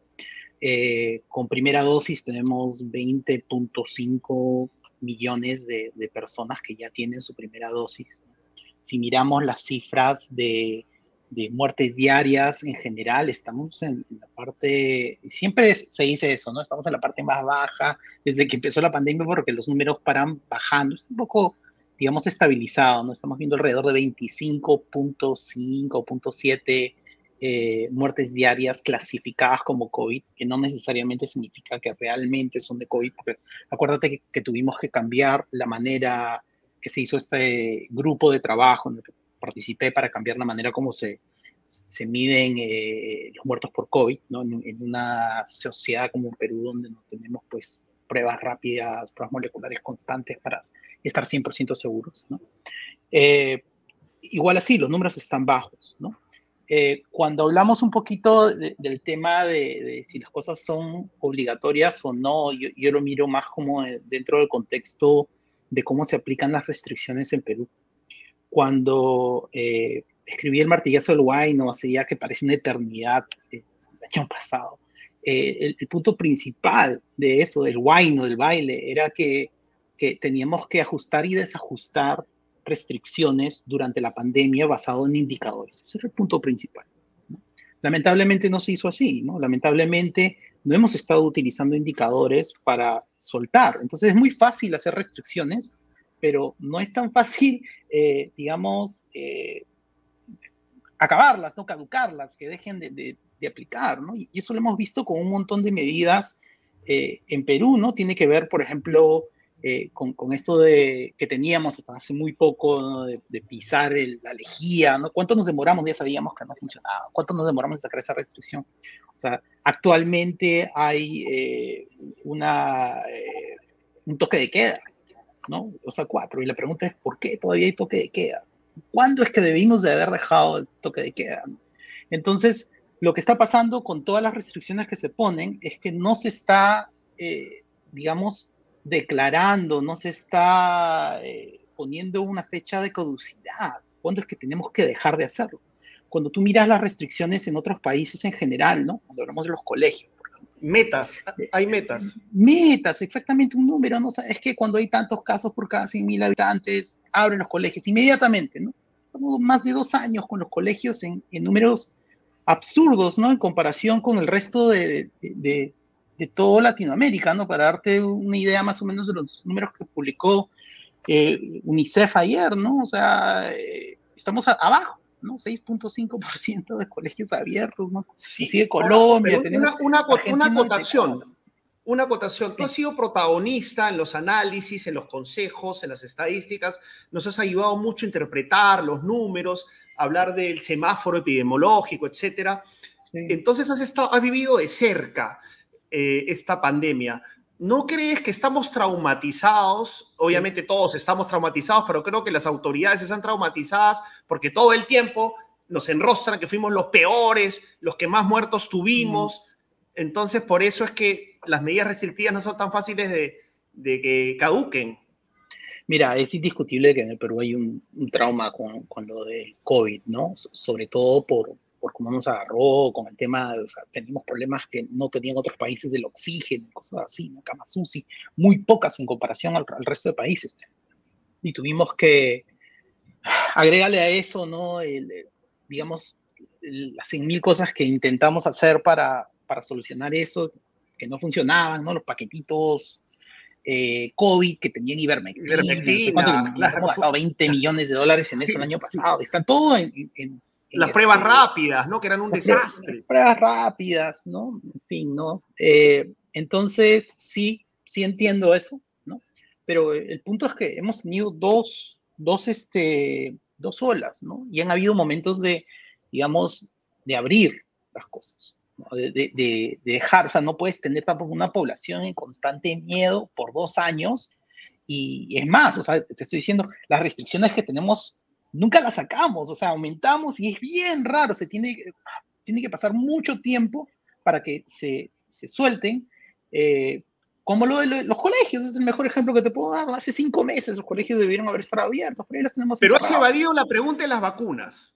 Eh, con primera dosis tenemos veinte punto cinco millones de, de personas que ya tienen su primera dosis. Si miramos las cifras de de muertes diarias en general, estamos en, en la parte, siempre se dice eso, ¿no? Estamos en la parte más baja desde que empezó la pandemia porque los números paran bajando, es un poco, digamos, estabilizado, ¿no? Estamos viendo alrededor de veinticinco punto cinco, punto siete eh, muertes diarias clasificadas como COVID, que no necesariamente significa que realmente son de COVID, porque acuérdate que, que tuvimos que cambiar la manera que se hizo este grupo de trabajo en el que participé para cambiar la manera como se, se miden eh, los muertos por COVID, ¿no? En, en una sociedad como Perú, donde no tenemos pues, pruebas rápidas, pruebas moleculares constantes para estar cien por ciento seguros, ¿no? Eh, igual así, los números están bajos, ¿no? Eh, cuando hablamos un poquito de, del tema de, de si las cosas son obligatorias o no, yo, yo lo miro más como dentro del contexto de cómo se aplican las restricciones en Perú. Cuando eh, escribí El martillazo del Huayno, hace ya que parece una eternidad, eh, el año pasado, eh, el, el punto principal de eso, del Huayno, del baile, era que, que teníamos que ajustar y desajustar restricciones durante la pandemia basado en indicadores. Ese era el punto principal, ¿no? Lamentablemente no se hizo así, ¿no? Lamentablemente no hemos estado utilizando indicadores para soltar. Entonces es muy fácil hacer restricciones, pero no es tan fácil, eh, digamos, eh, acabarlas, ¿no? Caducarlas, que dejen de, de, de aplicar, ¿no? Y eso lo hemos visto con un montón de medidas eh, en Perú, ¿no? Tiene que ver, por ejemplo, eh, con, con esto de, que teníamos hasta hace muy poco, ¿no? de, de pisar el, la lejía, ¿no? ¿Cuánto nos demoramos? Ya sabíamos que no funcionaba. ¿Cuánto nos demoramos en sacar esa restricción? O sea, actualmente hay eh, una, eh, un toque de queda, ¿no? dos a cuatro. Y la pregunta es, ¿por qué todavía hay toque de queda? ¿Cuándo es que debimos de haber dejado el toque de queda? Entonces, lo que está pasando con todas las restricciones que se ponen es que no se está, eh, digamos, declarando, no se está eh, poniendo una fecha de caducidad. ¿Cuándo es que tenemos que dejar de hacerlo? Cuando tú miras las restricciones en otros países en general, ¿no? Cuando hablamos de los colegios. Metas, hay metas. Metas, exactamente un número, ¿no? O sea, es que cuando hay tantos casos por cada cien mil habitantes, abren los colegios inmediatamente, ¿no? Estamos más de dos años con los colegios en, en números absurdos, ¿no? En comparación con el resto de, de, de, de toda Latinoamérica, ¿no? Para darte una idea más o menos de los números que publicó eh, UNICEF ayer, ¿no? O sea, eh, estamos a, abajo, ¿no? seis punto cinco por ciento de colegios abiertos, ¿no? Sí. Sigue Colombia, Ahora, tenemos una, una, una Argentina acotación. Una acotación. Sí. Tú has sido protagonista en los análisis, en los consejos, en las estadísticas. Nos has ayudado mucho a interpretar los números, hablar del semáforo epidemiológico, etcétera. Sí. Entonces has, estado, has vivido de cerca eh, esta pandemia. ¿No crees que estamos traumatizados? Obviamente sí. Todos estamos traumatizados, pero creo que las autoridades están traumatizadas porque todo el tiempo nos enrostran que fuimos los peores, los que más muertos tuvimos. Mm. Entonces, por eso es que las medidas restrictivas no son tan fáciles de, de que caduquen. Mira, es indiscutible que en el Perú hay un, un trauma con, con lo del COVID, ¿no? Sobre todo por, por cómo nos agarró con el tema, o sea, tenemos problemas que no tenían otros países del oxígeno, cosas así, ¿no? Camas U C I, muy pocas en comparación al, al resto de países. Y tuvimos que agregarle a eso, ¿no? El, digamos, el, las cien mil cosas que intentamos hacer para, para solucionar eso, que no funcionaban, ¿no? Los paquetitos eh, COVID que tenían ivermectina, ivermectina, no sé cuánto, claro. Nos hemos gastado veinte millones de dólares en eso sí, el año pasado. Sí. Están todo en... en, en las este, pruebas rápidas, ¿no? Que eran un desastre. Pruebas rápidas, ¿no? En fin, ¿no? Eh, entonces, sí, sí entiendo eso, ¿no? Pero el punto es que hemos tenido dos, dos, este, dos olas, ¿no? Y han habido momentos de, digamos, de abrir las cosas, ¿no? de, de, de, de dejar, o sea, no puedes tener tampoco una población en constante miedo por dos años. Y es más, o sea, te estoy diciendo, las restricciones que tenemos nunca las sacamos, o sea, aumentamos y es bien raro, se tiene, tiene que pasar mucho tiempo para que se, se suelten, eh, como lo de lo, los colegios, es el mejor ejemplo que te puedo dar. Hace cinco meses los colegios debieron haber estado abiertos, pero ahí los tenemos Pero encerrados. has evadido la pregunta de las vacunas.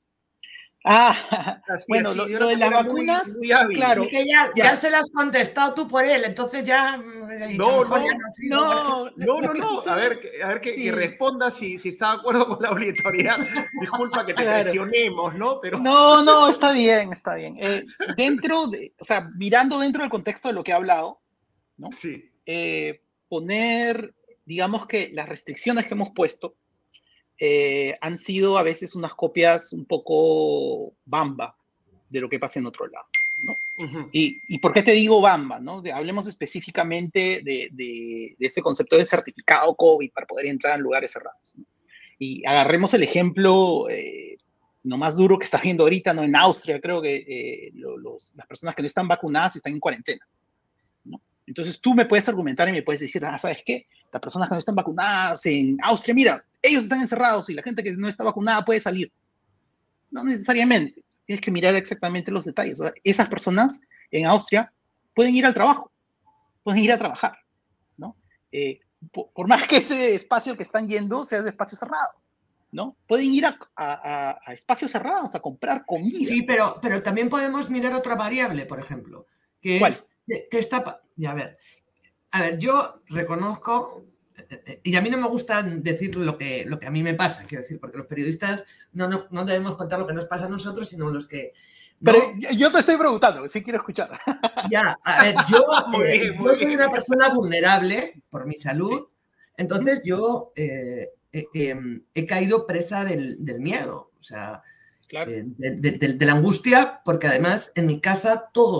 Ah, así, bueno, así, lo, de lo de las vacunas, muy, muy claro. Y que ya, ya. ya se las has contestado tú por él, entonces ya he dicho, no, mejor no, ya no, sí, no, no, no, no, no. A ver, a ver que, sí. que responda si, si está de acuerdo con la obligatoriedad. Disculpa que te claro. presionemos, ¿no? Pero... No, no, está bien, está bien. Eh, dentro de, o sea, mirando dentro del contexto de lo que he hablado, ¿no? Sí. Eh, poner, digamos que las restricciones que hemos puesto Eh, han sido a veces unas copias un poco bamba de lo que pasa en otro lado, ¿no? Uh-huh. y, ¿Y por qué te digo bamba, no? De, hablemos específicamente de, de, de ese concepto de certificado COVID para poder entrar en lugares cerrados, ¿no? Y agarremos el ejemplo eh, no más duro que está viendo ahorita, ¿no? En Austria creo que eh, lo, los, las personas que no están vacunadas están en cuarentena, ¿no? Entonces tú me puedes argumentar y me puedes decir, ah, ¿sabes qué? Las personas que no están vacunadas en Austria, mira, ellos están encerrados y la gente que no está vacunada puede salir. No necesariamente. Tienes que mirar exactamente los detalles. O sea, esas personas en Austria pueden ir al trabajo, pueden ir a trabajar, ¿no? Eh, por, por más que ese espacio que están yendo sea de espacio cerrado, ¿no? Pueden ir a, a, a espacios cerrados a comprar comida. Sí, pero, pero también podemos mirar otra variable, por ejemplo, que ¿Cuál? es que, que está... Ya, a ver, a ver, yo reconozco... Y a mí no me gusta decir lo que, lo que a mí me pasa, quiero decir, porque los periodistas no, no, no debemos contar lo que nos pasa a nosotros, sino los que... ¿no? Pero yo te estoy preguntando, si quiero escuchar. Ya, a ver, yo, eh, bien, yo soy una persona vulnerable por mi salud, sí. Entonces yo eh, eh, eh, he caído presa del, del miedo, o sea, claro. eh, de, de, de, de la angustia, porque además en mi casa todos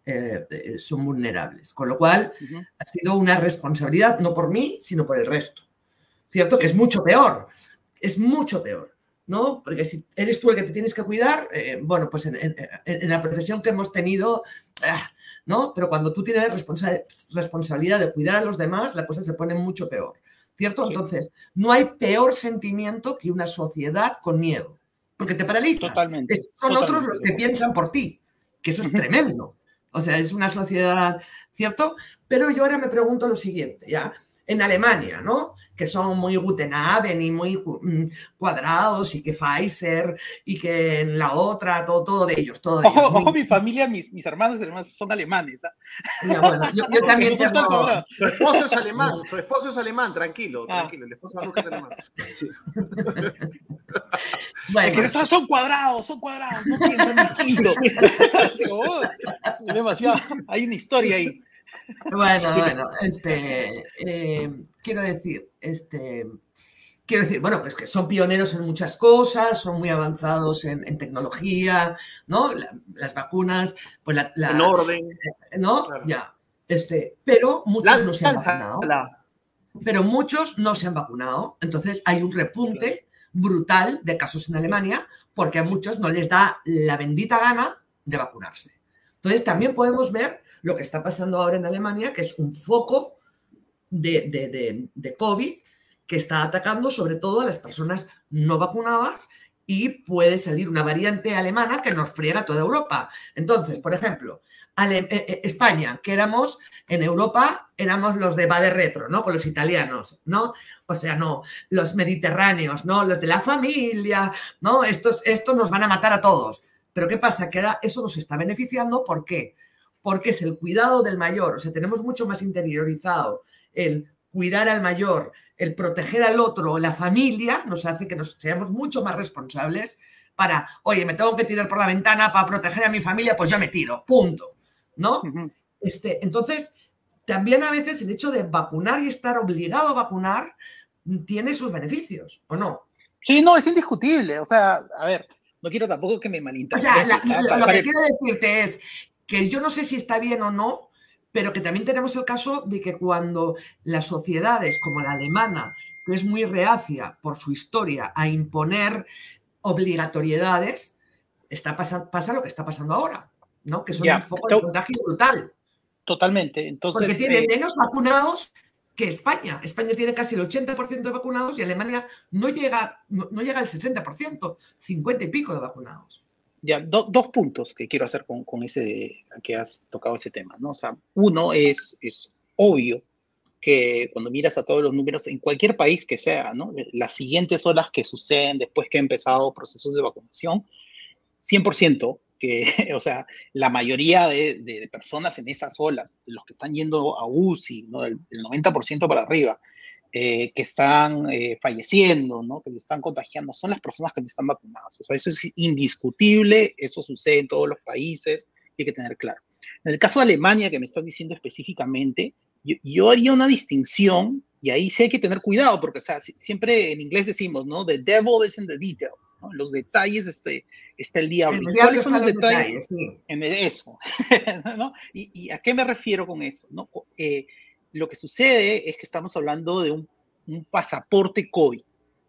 eh, eh, son vulnerables. Con lo cual, Uh-huh. ha sido una responsabilidad, no por mí, sino por el resto. ¿Cierto? Que es mucho peor. Es mucho peor, ¿no? Porque si eres tú el que te tienes que cuidar, eh, bueno, pues en, en, en la profesión que hemos tenido, ah, ¿no? Pero cuando tú tienes responsa- responsabilidad de cuidar a los demás, la cosa se pone mucho peor, ¿cierto? Sí. Entonces, no hay peor sentimiento que una sociedad con miedo, porque te paralizas. Totalmente. Es- son totalmente. otros los que piensan por ti, que eso es tremendo. O sea, es una sociedad, ¿cierto? Pero yo ahora me pregunto lo siguiente, ¿ya? En Alemania, ¿no? Que son muy Guten Abend y muy mm, cuadrados, y que Pfizer y que en la otra, todo, todo de ellos, todo de Ojo, ellos. Muy- ojo, mi familia, mis, mis hermanos además son alemanes. ¿ah? Ya, bueno, yo, yo también No son tan tengo... cuadrados. Su esposo es alemán, su esposo es alemán, tranquilo, Ah. tranquilo. El esposo de Anuska es alemán. Sí. Bueno, Es que son, son cuadrados, son cuadrados, no piensan distinto. Así como, oh, es demasiado, hay una historia ahí. Bueno, bueno, este, eh, quiero decir, este, quiero decir, bueno, pues que son pioneros en muchas cosas, son muy avanzados en, en tecnología, ¿no? La- las vacunas, pues la, la- En orden. ¿no? Claro. Ya, este, pero muchos no se han vacunado. Lánzala. Pero muchos no se han vacunado. Entonces hay un repunte brutal de casos en Alemania porque a muchos no les da la bendita gana de vacunarse. Entonces también podemos ver lo que está pasando ahora en Alemania, que es un foco de, de, de, de COVID que está atacando sobre todo a las personas no vacunadas, y puede salir una variante alemana que nos friega toda Europa. Entonces, por ejemplo, Ale- eh, España, que éramos en Europa, éramos los de va de retro, ¿no? Con los italianos, ¿no? O sea, no, los mediterráneos, ¿no? Los de la familia, ¿no? Estos, estos nos van a matar a todos. Pero ¿qué pasa? Que ahora eso nos está beneficiando. ¿Por qué? Porque es el cuidado del mayor. O sea, tenemos mucho más interiorizado el cuidar al mayor, el proteger al otro, la familia, nos hace que nos seamos mucho más responsables para, oye, me tengo que tirar por la ventana para proteger a mi familia, pues yo me tiro, punto, ¿no? Uh-huh. Este, entonces, también a veces el hecho de vacunar y estar obligado a vacunar tiene sus beneficios, ¿o no? Sí, no, es indiscutible. O sea, a ver, no quiero tampoco que me O malinterpretes. sea, la- ¿ah? lo, Para- lo para que el- quiero decirte es que yo no sé si está bien o no, pero que también tenemos el caso de que cuando las sociedades como la alemana, que es muy reacia por su historia a imponer obligatoriedades, está pasa, pasa lo que está pasando ahora, ¿no? Que son Ya, un foco de to- contagio brutal. Totalmente. Porque Entonces, tiene eh, menos vacunados que España. España tiene casi el ochenta por ciento de vacunados y Alemania no llega, no, no llega al sesenta por ciento, cincuenta y pico de vacunados. ya, do- dos puntos que quiero hacer con, con ese, que has tocado ese tema, ¿no? O sea, uno es, es obvio que cuando miras a todos los números, en cualquier país que sea, ¿no? Las siguientes olas que suceden después que ha empezado procesos de vacunación, cien por ciento que, o sea, la mayoría de, de personas en esas olas, de los que están yendo a U C I, ¿no? El, el noventa por ciento para arriba, eh, que están eh, falleciendo, ¿no? Que se están contagiando, son las personas que no están vacunadas. O sea, eso es indiscutible, eso sucede en todos los países, hay que tener claro. En el caso de Alemania, que me estás diciendo específicamente, yo, yo haría una distinción, y ahí sí hay que tener cuidado, porque, o sea, si, siempre en inglés decimos, ¿no? The devil is in the details, ¿no? Los detalles este, está el diablo. El ¿Y diablo cuáles son está los en los detalles? detalles, sí. En eso, ¿no? ¿Y, ¿Y a qué me refiero con eso? ¿No? Eh, lo que sucede es que estamos hablando de un, un pasaporte COVID,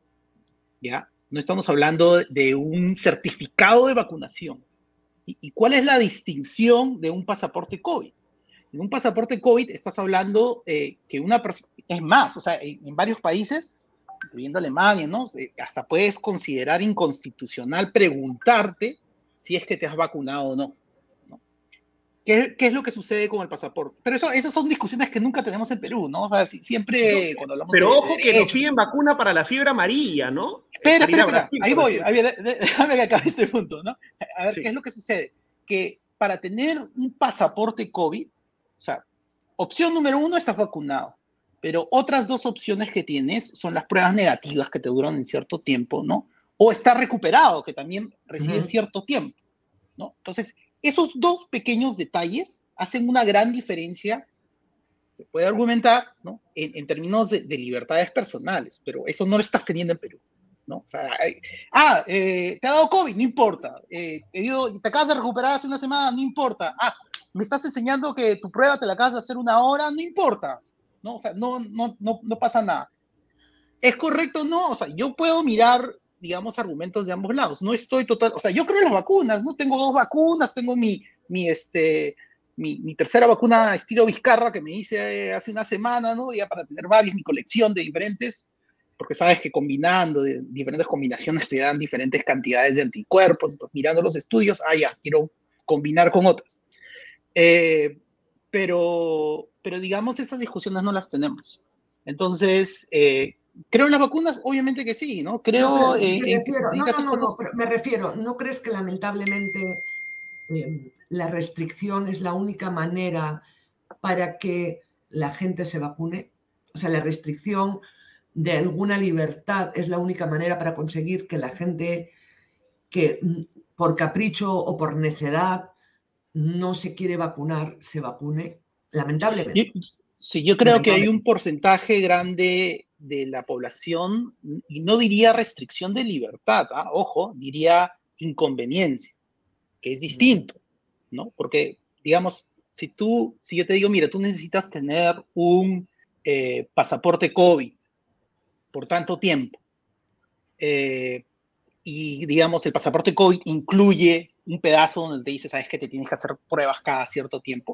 ¿ya? No estamos hablando de un certificado de vacunación. ¿Y, y cuál es la distinción de un pasaporte COVID? En un pasaporte COVID estás hablando eh, que una persona, es más, o sea, en, en varios países, incluyendo Alemania, ¿no? Hasta puedes considerar inconstitucional preguntarte si es que te has vacunado o no. ¿no? ¿Qué, ¿Qué es lo que sucede con el pasaporte? Pero eso, esas son discusiones que nunca tenemos en Perú, ¿no? O sea, si, siempre cuando hablamos Pero de, ojo de que nos derechos, piden vacuna para la fiebre amarilla, ¿no? Espera, Para ir a espera, espera. Brasil, Ahí por voy. decir. Ahí, de- de- déjame que acabe este punto, ¿no? A ver, Sí. ¿qué es lo que sucede? Que para tener un pasaporte COVID, o sea, opción número uno, estás vacunado. Pero otras dos opciones que tienes son las pruebas negativas que te duran en cierto tiempo, ¿no? O estar recuperado, que también recibe Ujú. cierto tiempo, ¿no? Entonces, esos dos pequeños detalles hacen una gran diferencia, se puede argumentar, ¿no? En, en términos de, de libertades personales, pero eso no lo estás teniendo en Perú. ¿no? O sea, hay, ah, eh, te ha dado COVID, no importa. Eh, te, dio, te acabas de recuperar hace una semana, no importa. Ah, me estás enseñando que tu prueba te la acabas de hacer una hora, no importa, ¿no? O sea, no, no, no, no pasa nada. ¿Es correcto? No, o sea, yo puedo mirar, digamos, argumentos de ambos lados. No estoy total, o sea, yo creo en las vacunas, ¿no? Tengo dos vacunas, tengo mi, mi, este, mi, mi tercera vacuna estilo Vizcarra que me hice hace una semana, ¿no? Ya para tener varias, mi colección de diferentes, porque sabes que combinando, de, diferentes combinaciones te dan diferentes cantidades de anticuerpos. Entonces, mirando los estudios, ah, ya, quiero combinar con otras. Eh, pero, pero, digamos, esas discusiones no las tenemos. Entonces, eh, ¿creo en las vacunas? Obviamente que sí, ¿no? Creo no, eh, me en refiero, que se no, dedica no, a no, no, estos... me refiero, ¿no crees que lamentablemente eh, la restricción es la única manera para que la gente se vacune? O sea, la restricción de alguna libertad es la única manera para conseguir que la gente que por capricho o por necedad no se quiere vacunar, se vacune, lamentablemente. Yo, sí, yo creo que hay un porcentaje grande de la población, y no diría restricción de libertad, ¿eh? Ojo, diría inconveniencia, que es distinto, ¿no? Porque, digamos, si tú, si yo te digo, mira, tú necesitas tener un eh, pasaporte COVID por tanto tiempo, eh, y, digamos, el pasaporte COVID incluye un pedazo donde te dice, sabes que te tienes que hacer pruebas cada cierto tiempo.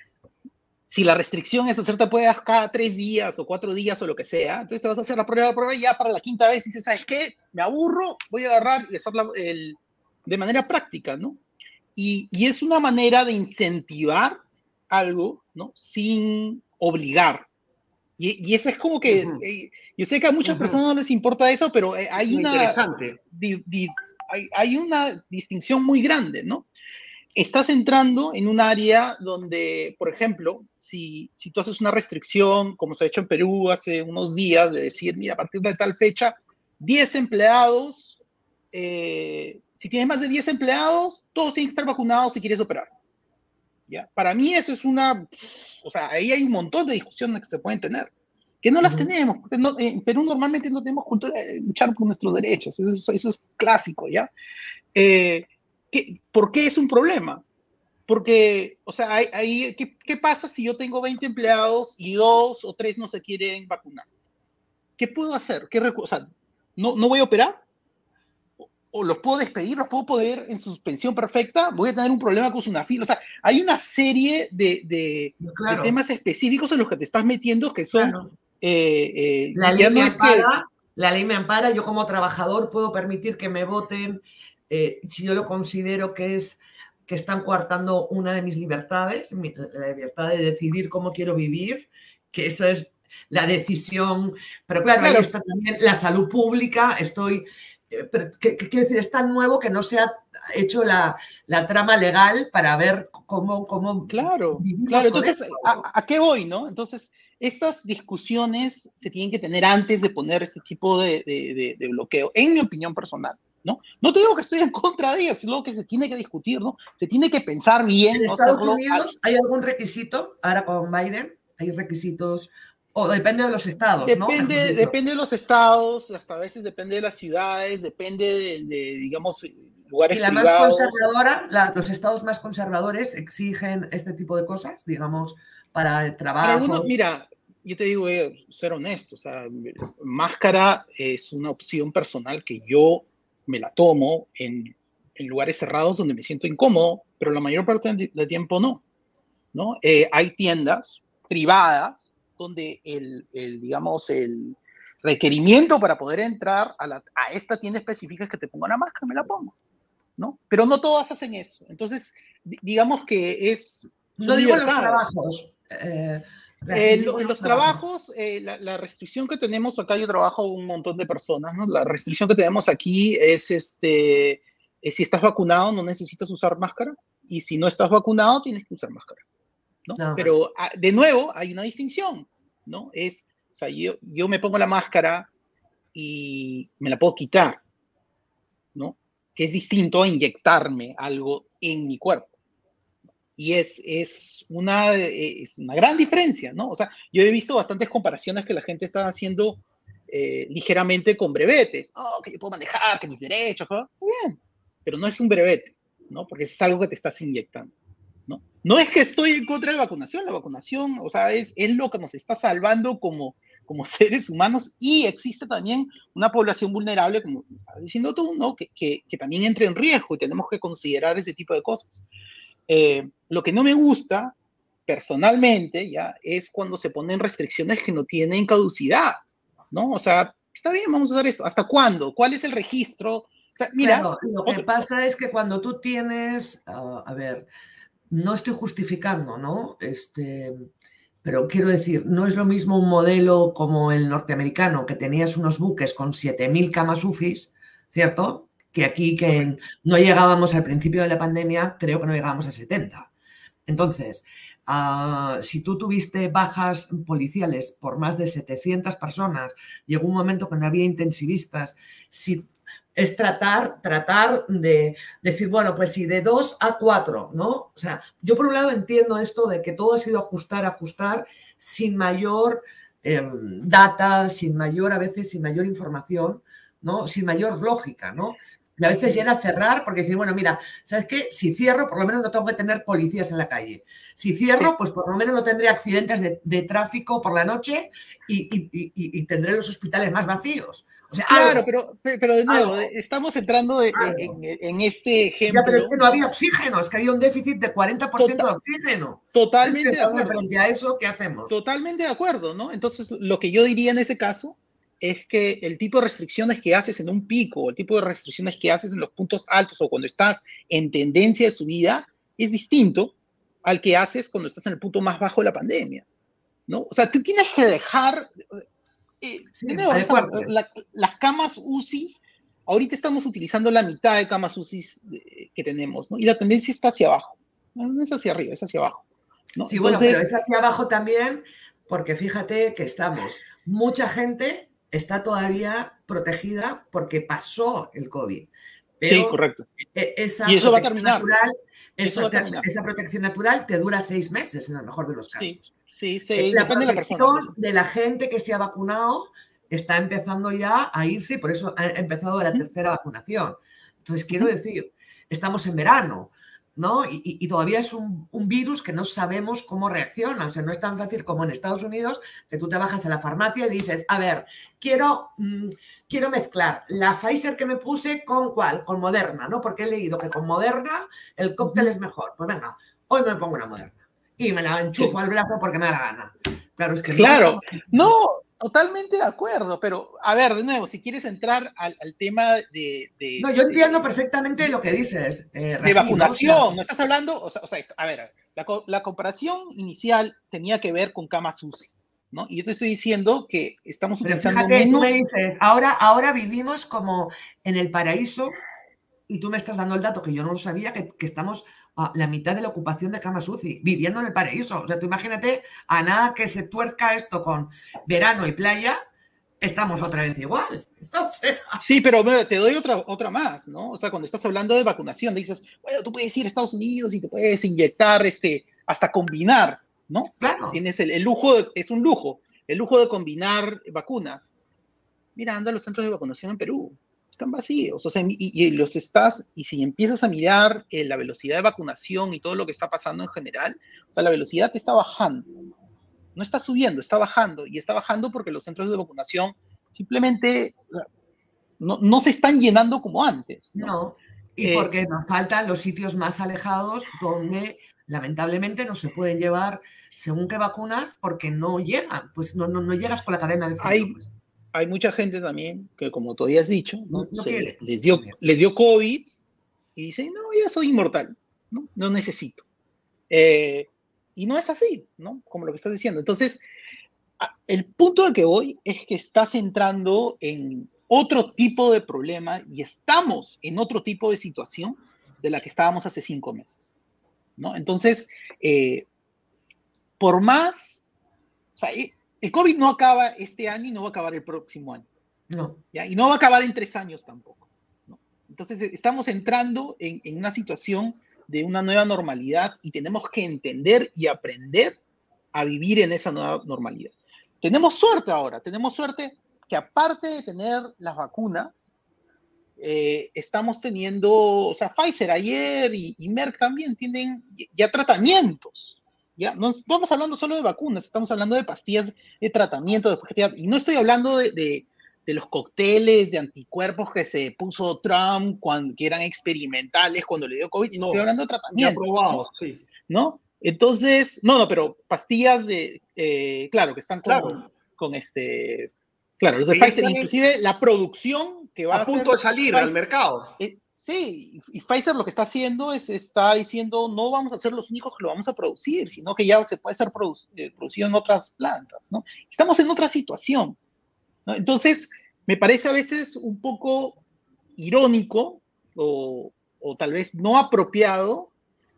Si la restricción es hacerte pruebas cada tres días o cuatro días o lo que sea, entonces te vas a hacer la prueba, la prueba y ya para la quinta vez dices, ¿sabes qué? Me aburro, voy a agarrar y hacerla el, de manera práctica, ¿no? Y, y es una manera de incentivar algo, ¿no? Sin obligar. Y, y eso es como que, uh-huh. eh, yo sé que a muchas uh-huh. personas no les importa eso, pero eh, hay, una, interesante. Di, di, hay, hay una distinción muy grande, ¿no? Estás entrando en un área donde, por ejemplo, si, si tú haces una restricción, como se ha hecho en Perú hace unos días, de decir, mira, a partir de tal fecha, diez empleados, eh, si tienes más de diez empleados, todos tienen que estar vacunados si quieres operar. ¿Ya? Para mí eso es una, o sea, ahí hay un montón de discusiones que se pueden tener, que no las uh-huh. tenemos, porque no, en Perú normalmente no tenemos cultura de luchar por nuestros derechos, eso es, eso es clásico, ¿ya? Eh, ¿Qué, ¿Por qué es un problema? Porque, o sea, hay, hay, ¿qué, ¿qué pasa si yo tengo veinte empleados y dos o tres no se quieren vacunar? ¿Qué puedo hacer? ¿Qué o sea, ¿no, ¿no voy a operar? ¿O, ¿O los puedo despedir? ¿Los puedo poner en suspensión perfecta? ¿Voy a tener un problema con Sunafil? O sea, hay una serie de, de, claro. de temas específicos en los que te estás metiendo que son... Claro. Eh, eh, la, ley no me ampara, que... la ley me ampara, yo como trabajador puedo permitir que me voten eh, si yo lo considero que es que están coartando una de mis libertades, mi, la libertad de decidir cómo quiero vivir, que eso es la decisión, pero claro, claro. ahí está también la salud pública, estoy, eh, pero, que, que, quiero decir, es tan nuevo que no se ha hecho la, la trama legal para ver cómo, cómo claro, claro, entonces, ¿a, ¿a qué voy, no? Entonces, estas discusiones se tienen que tener antes de poner este tipo de, de, de, de bloqueo, en mi opinión personal. ¿No? No te digo que estoy en contra de ellas, sino que se tiene que discutir, ¿no? Se tiene que pensar bien. ¿En ¿no? Estados Hacerlo Unidos al... hay algún requisito? Ahora con Biden, ¿hay requisitos? O depende de los estados, depende, ¿no? Depende de los estados, hasta a veces depende de las ciudades, depende de, de digamos, lugares y la privados. más conservadora, la, los estados más conservadores exigen este tipo de cosas, digamos, para trabajos. Para uno, mira, yo te digo, eh, ser honesto, o sea, máscara es una opción personal que yo me la tomo en, en lugares cerrados donde me siento incómodo, pero la mayor parte del tiempo no, ¿no? Eh, hay tiendas privadas donde el, el, digamos, el requerimiento para poder entrar a, la, a esta tienda específica es que te ponga una máscara, me la pongo, ¿no? Pero no todas hacen eso. Entonces, digamos que es... No digo los trabajos. Eh, Eh, en los, los trabajos, eh, la, la restricción que tenemos acá, yo trabajo un montón de personas, ¿no? La restricción que tenemos aquí es, este, es si estás vacunado no necesitas usar máscara y si no estás vacunado tienes que usar máscara, ¿no? No, pero a, de nuevo hay una distinción, ¿no? Es, o sea, yo, yo me pongo la máscara y me la puedo quitar, ¿no? Que es distinto a inyectarme algo en mi cuerpo. Y es, es, una, es una gran diferencia, ¿no? O sea, yo he visto bastantes comparaciones que la gente está haciendo eh, ligeramente con brevetes. Oh, que yo puedo manejar, que mis derechos, ¿no? Está bien, pero no es un brevete, ¿no? Porque es algo que te estás inyectando, ¿no? No es que estoy en contra de la vacunación, la vacunación, o sea, es, es lo que nos está salvando como, como seres humanos, y existe también una población vulnerable, como estabas diciendo tú, ¿no? Que, que, que también entra en riesgo, y tenemos que considerar ese tipo de cosas. Eh, lo que no me gusta, personalmente, ya, es cuando se ponen restricciones que no tienen caducidad, ¿no? O sea, está bien, vamos a hacer esto. ¿Hasta cuándo? ¿Cuál es el registro? O sea, mira, claro, lo que pasa es que cuando tú tienes, uh, a ver, no estoy justificando, ¿no? Este, pero quiero decir, no es lo mismo un modelo como el norteamericano, que tenías unos buques con siete mil camas U C Is, ¿cierto? Que aquí, que no llegábamos al principio de la pandemia, creo que no llegábamos a setenta. Entonces, uh, si tú tuviste bajas policiales por más de setecientas personas, llegó un momento que no había intensivistas, si... es tratar, tratar de decir, bueno, pues si de dos a cuatro, ¿no? O sea, yo por un lado entiendo esto de que todo ha sido ajustar, ajustar, sin mayor eh, data, sin mayor, a veces, sin mayor información, ¿no? Sin mayor lógica, ¿no? Y a veces llega a cerrar porque decir, bueno, mira, ¿sabes qué? Si cierro, por lo menos no tengo que tener policías en la calle. Si cierro, pues por lo menos no tendré accidentes de, de tráfico por la noche y, y, y, y tendré los hospitales más vacíos. O sea, claro, algo, pero, pero de nuevo, algo, estamos entrando en, en, en este ejemplo. Ya, pero es que no había oxígeno, es que había un déficit de cuarenta por ciento Total, de oxígeno. Totalmente es que de acuerdo. Frente a eso, ¿qué hacemos? Totalmente de acuerdo, ¿no? Entonces, lo que yo diría en ese caso es que el tipo de restricciones que haces en un pico, el tipo de restricciones que haces en los puntos altos o cuando estás en tendencia de subida, es distinto al que haces cuando estás en el punto más bajo de la pandemia, ¿no? O sea, tú tienes que dejar... Eh, sí, de nuevo, esas, la, las camas U C Is, ahorita estamos utilizando la mitad de camas U C Is de, que tenemos, ¿no? Y la tendencia está hacia abajo, no es hacia arriba, es hacia abajo, ¿no? Sí, Entonces, bueno, pero es hacia abajo también, porque fíjate que estamos, mucha gente está todavía protegida porque pasó el COVID. Pero sí, correcto. Esa y eso va a terminar. Natural, eso esa, va a terminar. esa protección natural te dura seis meses en el mejor de los casos. Sí. Sí, sí, la depende de la persona. De la gente que se ha vacunado está empezando ya a irse, por eso ha empezado la tercera vacunación. Entonces, quiero decir, estamos en verano, ¿no? Y, y, y todavía es un, un virus que no sabemos cómo reacciona. O sea, no es tan fácil como en Estados Unidos, que tú te bajas a la farmacia y dices, a ver, quiero, mmm, quiero mezclar la Pfizer que me puse con ¿cuál? Con Moderna, ¿no? Porque he leído que con Moderna el cóctel es mejor. Pues venga, hoy me pongo una Moderna. Y me la enchufo sí. al brazo porque me da la gana. Claro, es que claro, no, no, totalmente de acuerdo, pero a ver, de nuevo, si quieres entrar al, al tema de, de... No, yo entiendo de, perfectamente lo que dices. Eh, de vacunación, ¿no? O sea, ¿no estás hablando? O sea, o sea, a ver, la, la comparación inicial tenía que ver con camas U C I, ¿no? Y yo te estoy diciendo que estamos pero utilizando fíjate, menos... Tú me dices, ahora, ahora vivimos como en el paraíso y tú me estás dando el dato que yo no lo sabía, que, que estamos... a la mitad de la ocupación de camas U C I, viviendo en el paraíso. O sea, tú imagínate, a nada que se tuerca esto con verano y playa, estamos otra vez igual. O sea. Sí, pero mira, te doy otra, otra más, ¿no? O sea, cuando estás hablando de vacunación, dices, bueno, tú puedes ir a Estados Unidos y te puedes inyectar, este, hasta combinar, ¿no? Claro. Tienes el, el lujo, de, es un lujo, el lujo de combinar vacunas. Mira, anda a los centros de vacunación en Perú. Están vacíos, o sea, y, y los estás, y si empiezas a mirar eh, la velocidad de vacunación y todo lo que está pasando en general, o sea, la velocidad te está bajando, no está subiendo, está bajando, y está bajando porque los centros de vacunación simplemente no, no se están llenando como antes. No, no. y eh, porque nos faltan los sitios más alejados donde lamentablemente no se pueden llevar según qué vacunas porque no llegan, pues no, no, no llegas con la cadena de frío. Hay, pues. Hay mucha gente también que, como tú habías dicho, ¿no? No Se, les, dio, les dio COVID y dicen, no, ya soy inmortal, no, no necesito. Eh, y no es así, ¿no? Como lo que estás diciendo. Entonces, el punto al que voy es que estás entrando en otro tipo de problema y estamos en otro tipo de situación de la que estábamos hace cinco meses, ¿no? Entonces, eh, por más... O sea, el COVID no acaba este año y no va a acabar el próximo año. No. ¿Ya? Y no va a acabar en tres años tampoco, ¿no? Entonces, estamos entrando en, en una situación de una nueva normalidad y tenemos que entender y aprender a vivir en esa nueva normalidad. Tenemos suerte ahora, tenemos suerte que aparte de tener las vacunas, eh, estamos teniendo, o sea, Pfizer ayer y, y Merck también tienen ya tratamientos. Ya no estamos hablando solo de vacunas, estamos hablando de pastillas de tratamiento. De, y no estoy hablando de, de, de los cócteles de anticuerpos que se puso Trump cuando, que eran experimentales cuando le dio COVID. No, estoy hablando de tratamiento. Ya probados, sí. ¿No? Entonces, no, no, pero pastillas de, eh, claro, que están con, claro. con este, claro, los de sí, Pfizer, inclusive la producción que va a, a punto hacer, de salir Pfizer, al mercado. Eh, sí, y Pfizer lo que está haciendo es, está diciendo, no vamos a ser los únicos que lo vamos a producir, sino que ya se puede ser produ eh, producido en otras plantas, ¿no? Estamos en otra situación, ¿no? Entonces, me parece a veces un poco irónico o, o tal vez no apropiado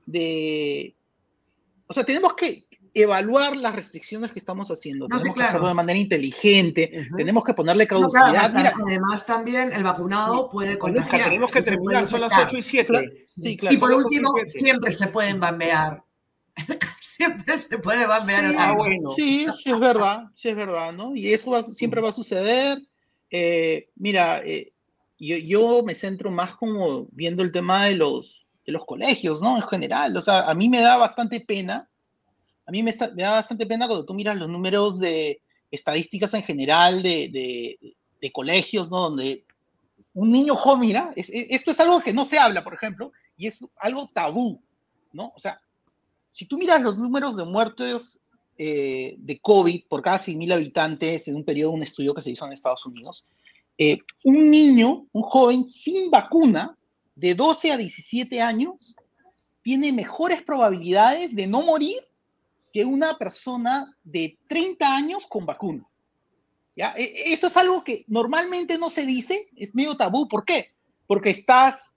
de... O sea, tenemos que evaluar las restricciones que estamos haciendo. No, tenemos sí, claro. que hacerlo de manera inteligente. Uh-huh. Tenemos que ponerle caducidad. No, claro, Mira, además, también el vacunado puede contagiar. Tenemos que terminar, son las ocho y siete. Claro. Sí, claro, y por último, y siempre se pueden bambear. Siempre se puede bambear. Sí, ah, bueno. sí, sí, es verdad. Sí, es verdad, ¿no? Y eso va, siempre va a suceder. Eh, mira, eh, yo, yo me centro más como viendo el tema de los de los colegios, ¿no? En general, o sea, a mí me da bastante pena, a mí me, está, me da bastante pena cuando tú miras los números de estadísticas en general de, de, de colegios, ¿no? Donde un niño joven, mira, es, es, esto es algo que no se habla, por ejemplo, y es algo tabú, ¿no? O sea, si tú miras los números de muertos eh, de COVID por cada cien mil habitantes en un periodo de un estudio que se hizo en Estados Unidos, eh, un niño, un joven sin vacuna, de doce a diecisiete años, tiene mejores probabilidades de no morir que una persona de treinta años con vacuna. ¿Ya? Eso es algo que normalmente no se dice, es medio tabú. ¿Por qué? Porque estás,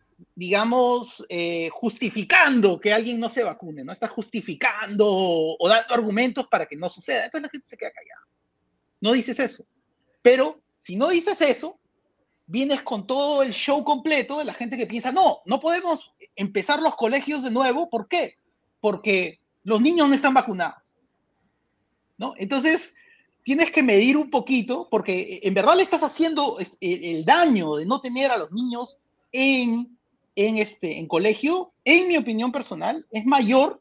digamos, eh, justificando que alguien no se vacune, ¿no? Estás justificando o, o dando argumentos para que no suceda. Entonces la gente se queda callada. No dices eso. Pero si no dices eso, vienes con todo el show completo de la gente que piensa, no, no podemos empezar los colegios de nuevo. ¿Por qué? Porque los niños no están vacunados, ¿no? Entonces, tienes que medir un poquito, porque en verdad le estás haciendo el, el daño de no tener a los niños en, en, este, en colegio, en mi opinión personal, es mayor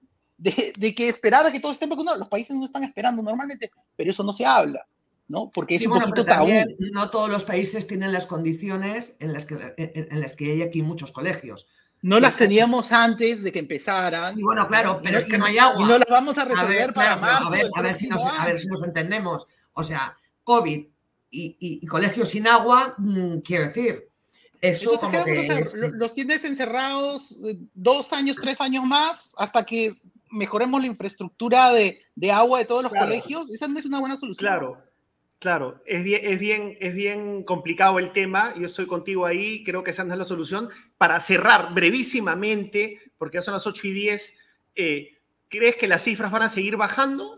de, de que esperar a que todos estén vacunados. Los países no están esperando normalmente, pero eso no se habla, ¿no? Porque es sí, un bueno, poquito pero tabú. También, no todos los países tienen las condiciones en las que, en, en las que hay aquí muchos colegios. No las teníamos antes de que empezaran. Y bueno, claro, pero y, es que no hay agua. Y no las vamos a resolver a ver, para claro, marzo. A ver, a, ver si nos, a ver si nos entendemos. O sea, COVID y, y, y colegios sin agua, mmm, quiero decir, eso Entonces, como que... Es... Los tienes encerrados dos años, tres años más, hasta que mejoremos la infraestructura de, de agua de todos los claro. colegios. Esa no es una buena solución. Claro. Claro, es bien, es, bien, es bien complicado el tema, yo estoy contigo ahí, creo que esa no es la solución. Para cerrar brevísimamente, porque ya son las ocho y diez, eh, ¿crees que las cifras van a seguir bajando?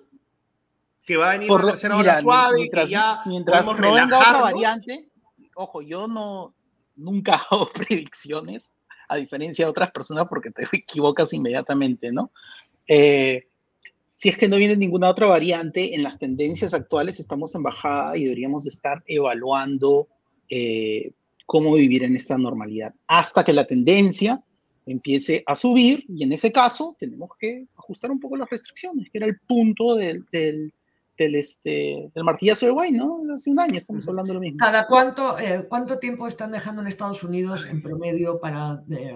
¿Que va a venir Por una tercera ola suave? Mientras, que ya mientras no venga otra variante, ojo, yo no, nunca hago predicciones, a diferencia de otras personas, porque te equivocas inmediatamente, ¿no? Eh, Si es que no viene ninguna otra variante, en las tendencias actuales estamos en bajada y deberíamos estar evaluando eh, cómo vivir en esta normalidad hasta que la tendencia empiece a subir, y en ese caso tenemos que ajustar un poco las restricciones, que era el punto del, del, del, este, del martillazo de Wayne, ¿no? Hace un año estamos hablando de lo mismo. ¿Cada cuánto, eh, cuánto tiempo están dejando en Estados Unidos en promedio para... Eh,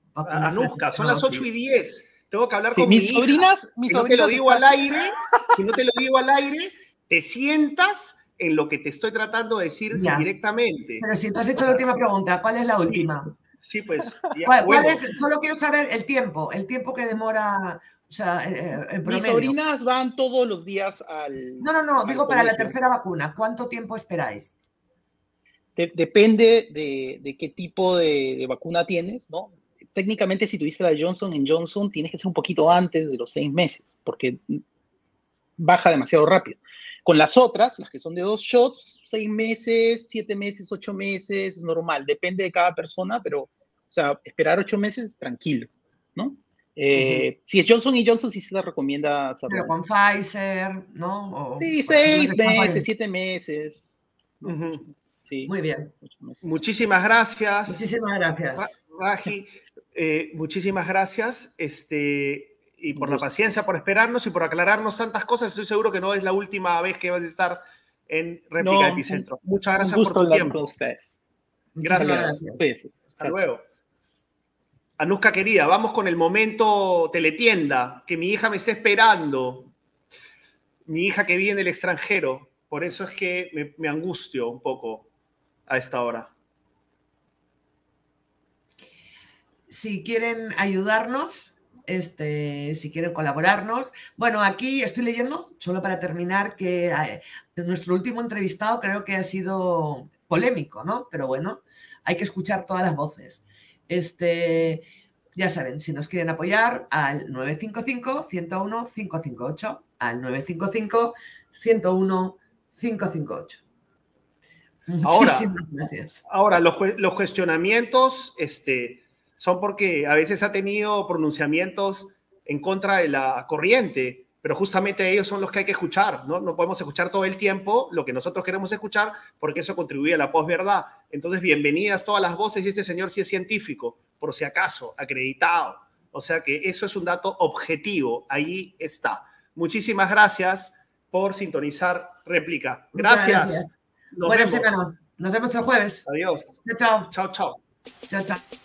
Anuska, son las ocho y diez. Tengo que hablar sí, con mis mi sobrinas, hija. mis si no sobrinas te lo digo están... al aire, si no te lo digo al aire, te sientas en lo que te estoy tratando de decir ya. directamente. Pero si te has hecho o sea, la última pregunta, ¿cuál es la sí, última? Sí, pues. Ya, ¿Cuál, bueno. ¿cuál es? Solo quiero saber el tiempo, el tiempo que demora, o sea, en promedio. Mis sobrinas van todos los días al No, no, no, digo para colegio. la tercera vacuna, ¿cuánto tiempo esperáis? De, depende de, de qué tipo de, de vacuna tienes, ¿no? Técnicamente, si tuviste la Johnson and Johnson, tienes que ser un poquito antes de los seis meses, porque baja demasiado rápido. Con las otras, las que son de dos shots, seis meses, siete meses, ocho meses, es normal. Depende de cada persona, pero, o sea, esperar ocho meses, tranquilo, ¿no? Eh, uh-huh. Si es Johnson y Johnson, sí se la recomienda hacerlo. Pero con Pfizer, ¿no? O, sí, seis meses, siete meses. ¿no? Uh-huh. Sí. Muy bien. Muchísimas gracias. Muchísimas gracias. Raji, eh, muchísimas gracias. Este, y por la paciencia, por esperarnos y por aclararnos tantas cosas. Estoy seguro que no es la última vez que vas a estar en Réplica no, de Epicentro. Muchas gracias un gusto por tu hablar tiempo. con ustedes. Gracias. gracias. Hasta luego. Anuska querida, vamos con el momento teletienda, que mi hija me está esperando. Mi hija que vive en el extranjero. Por eso es que me, me angustio un poco a esta hora. Si quieren ayudarnos, este, si quieren colaborarnos. Bueno, aquí estoy leyendo, solo para terminar, que eh, nuestro último entrevistado creo que ha sido polémico, ¿no? Pero bueno, hay que escuchar todas las voces. Este, ya saben, si nos quieren apoyar, al nueve cinco cinco, uno cero uno, cinco cinco ocho, al nueve cinco cinco, uno cero uno, cinco cinco ocho. Muchísimas ahora, gracias. Ahora, los, los cuestionamientos este, son porque a veces ha tenido pronunciamientos en contra de la corriente, pero justamente ellos son los que hay que escuchar, ¿no? No podemos escuchar todo el tiempo lo que nosotros queremos escuchar porque eso contribuye a la posverdad. Entonces, bienvenidas todas las voces y este señor sí es científico, por si acaso, acreditado. O sea que eso es un dato objetivo, ahí está. Muchísimas gracias por sintonizar Réplica. Gracias. Gracias. Nos Buena vemos. semana. Nos vemos el jueves. Adiós. Chao, chao. Chao, chao. Chao, chao.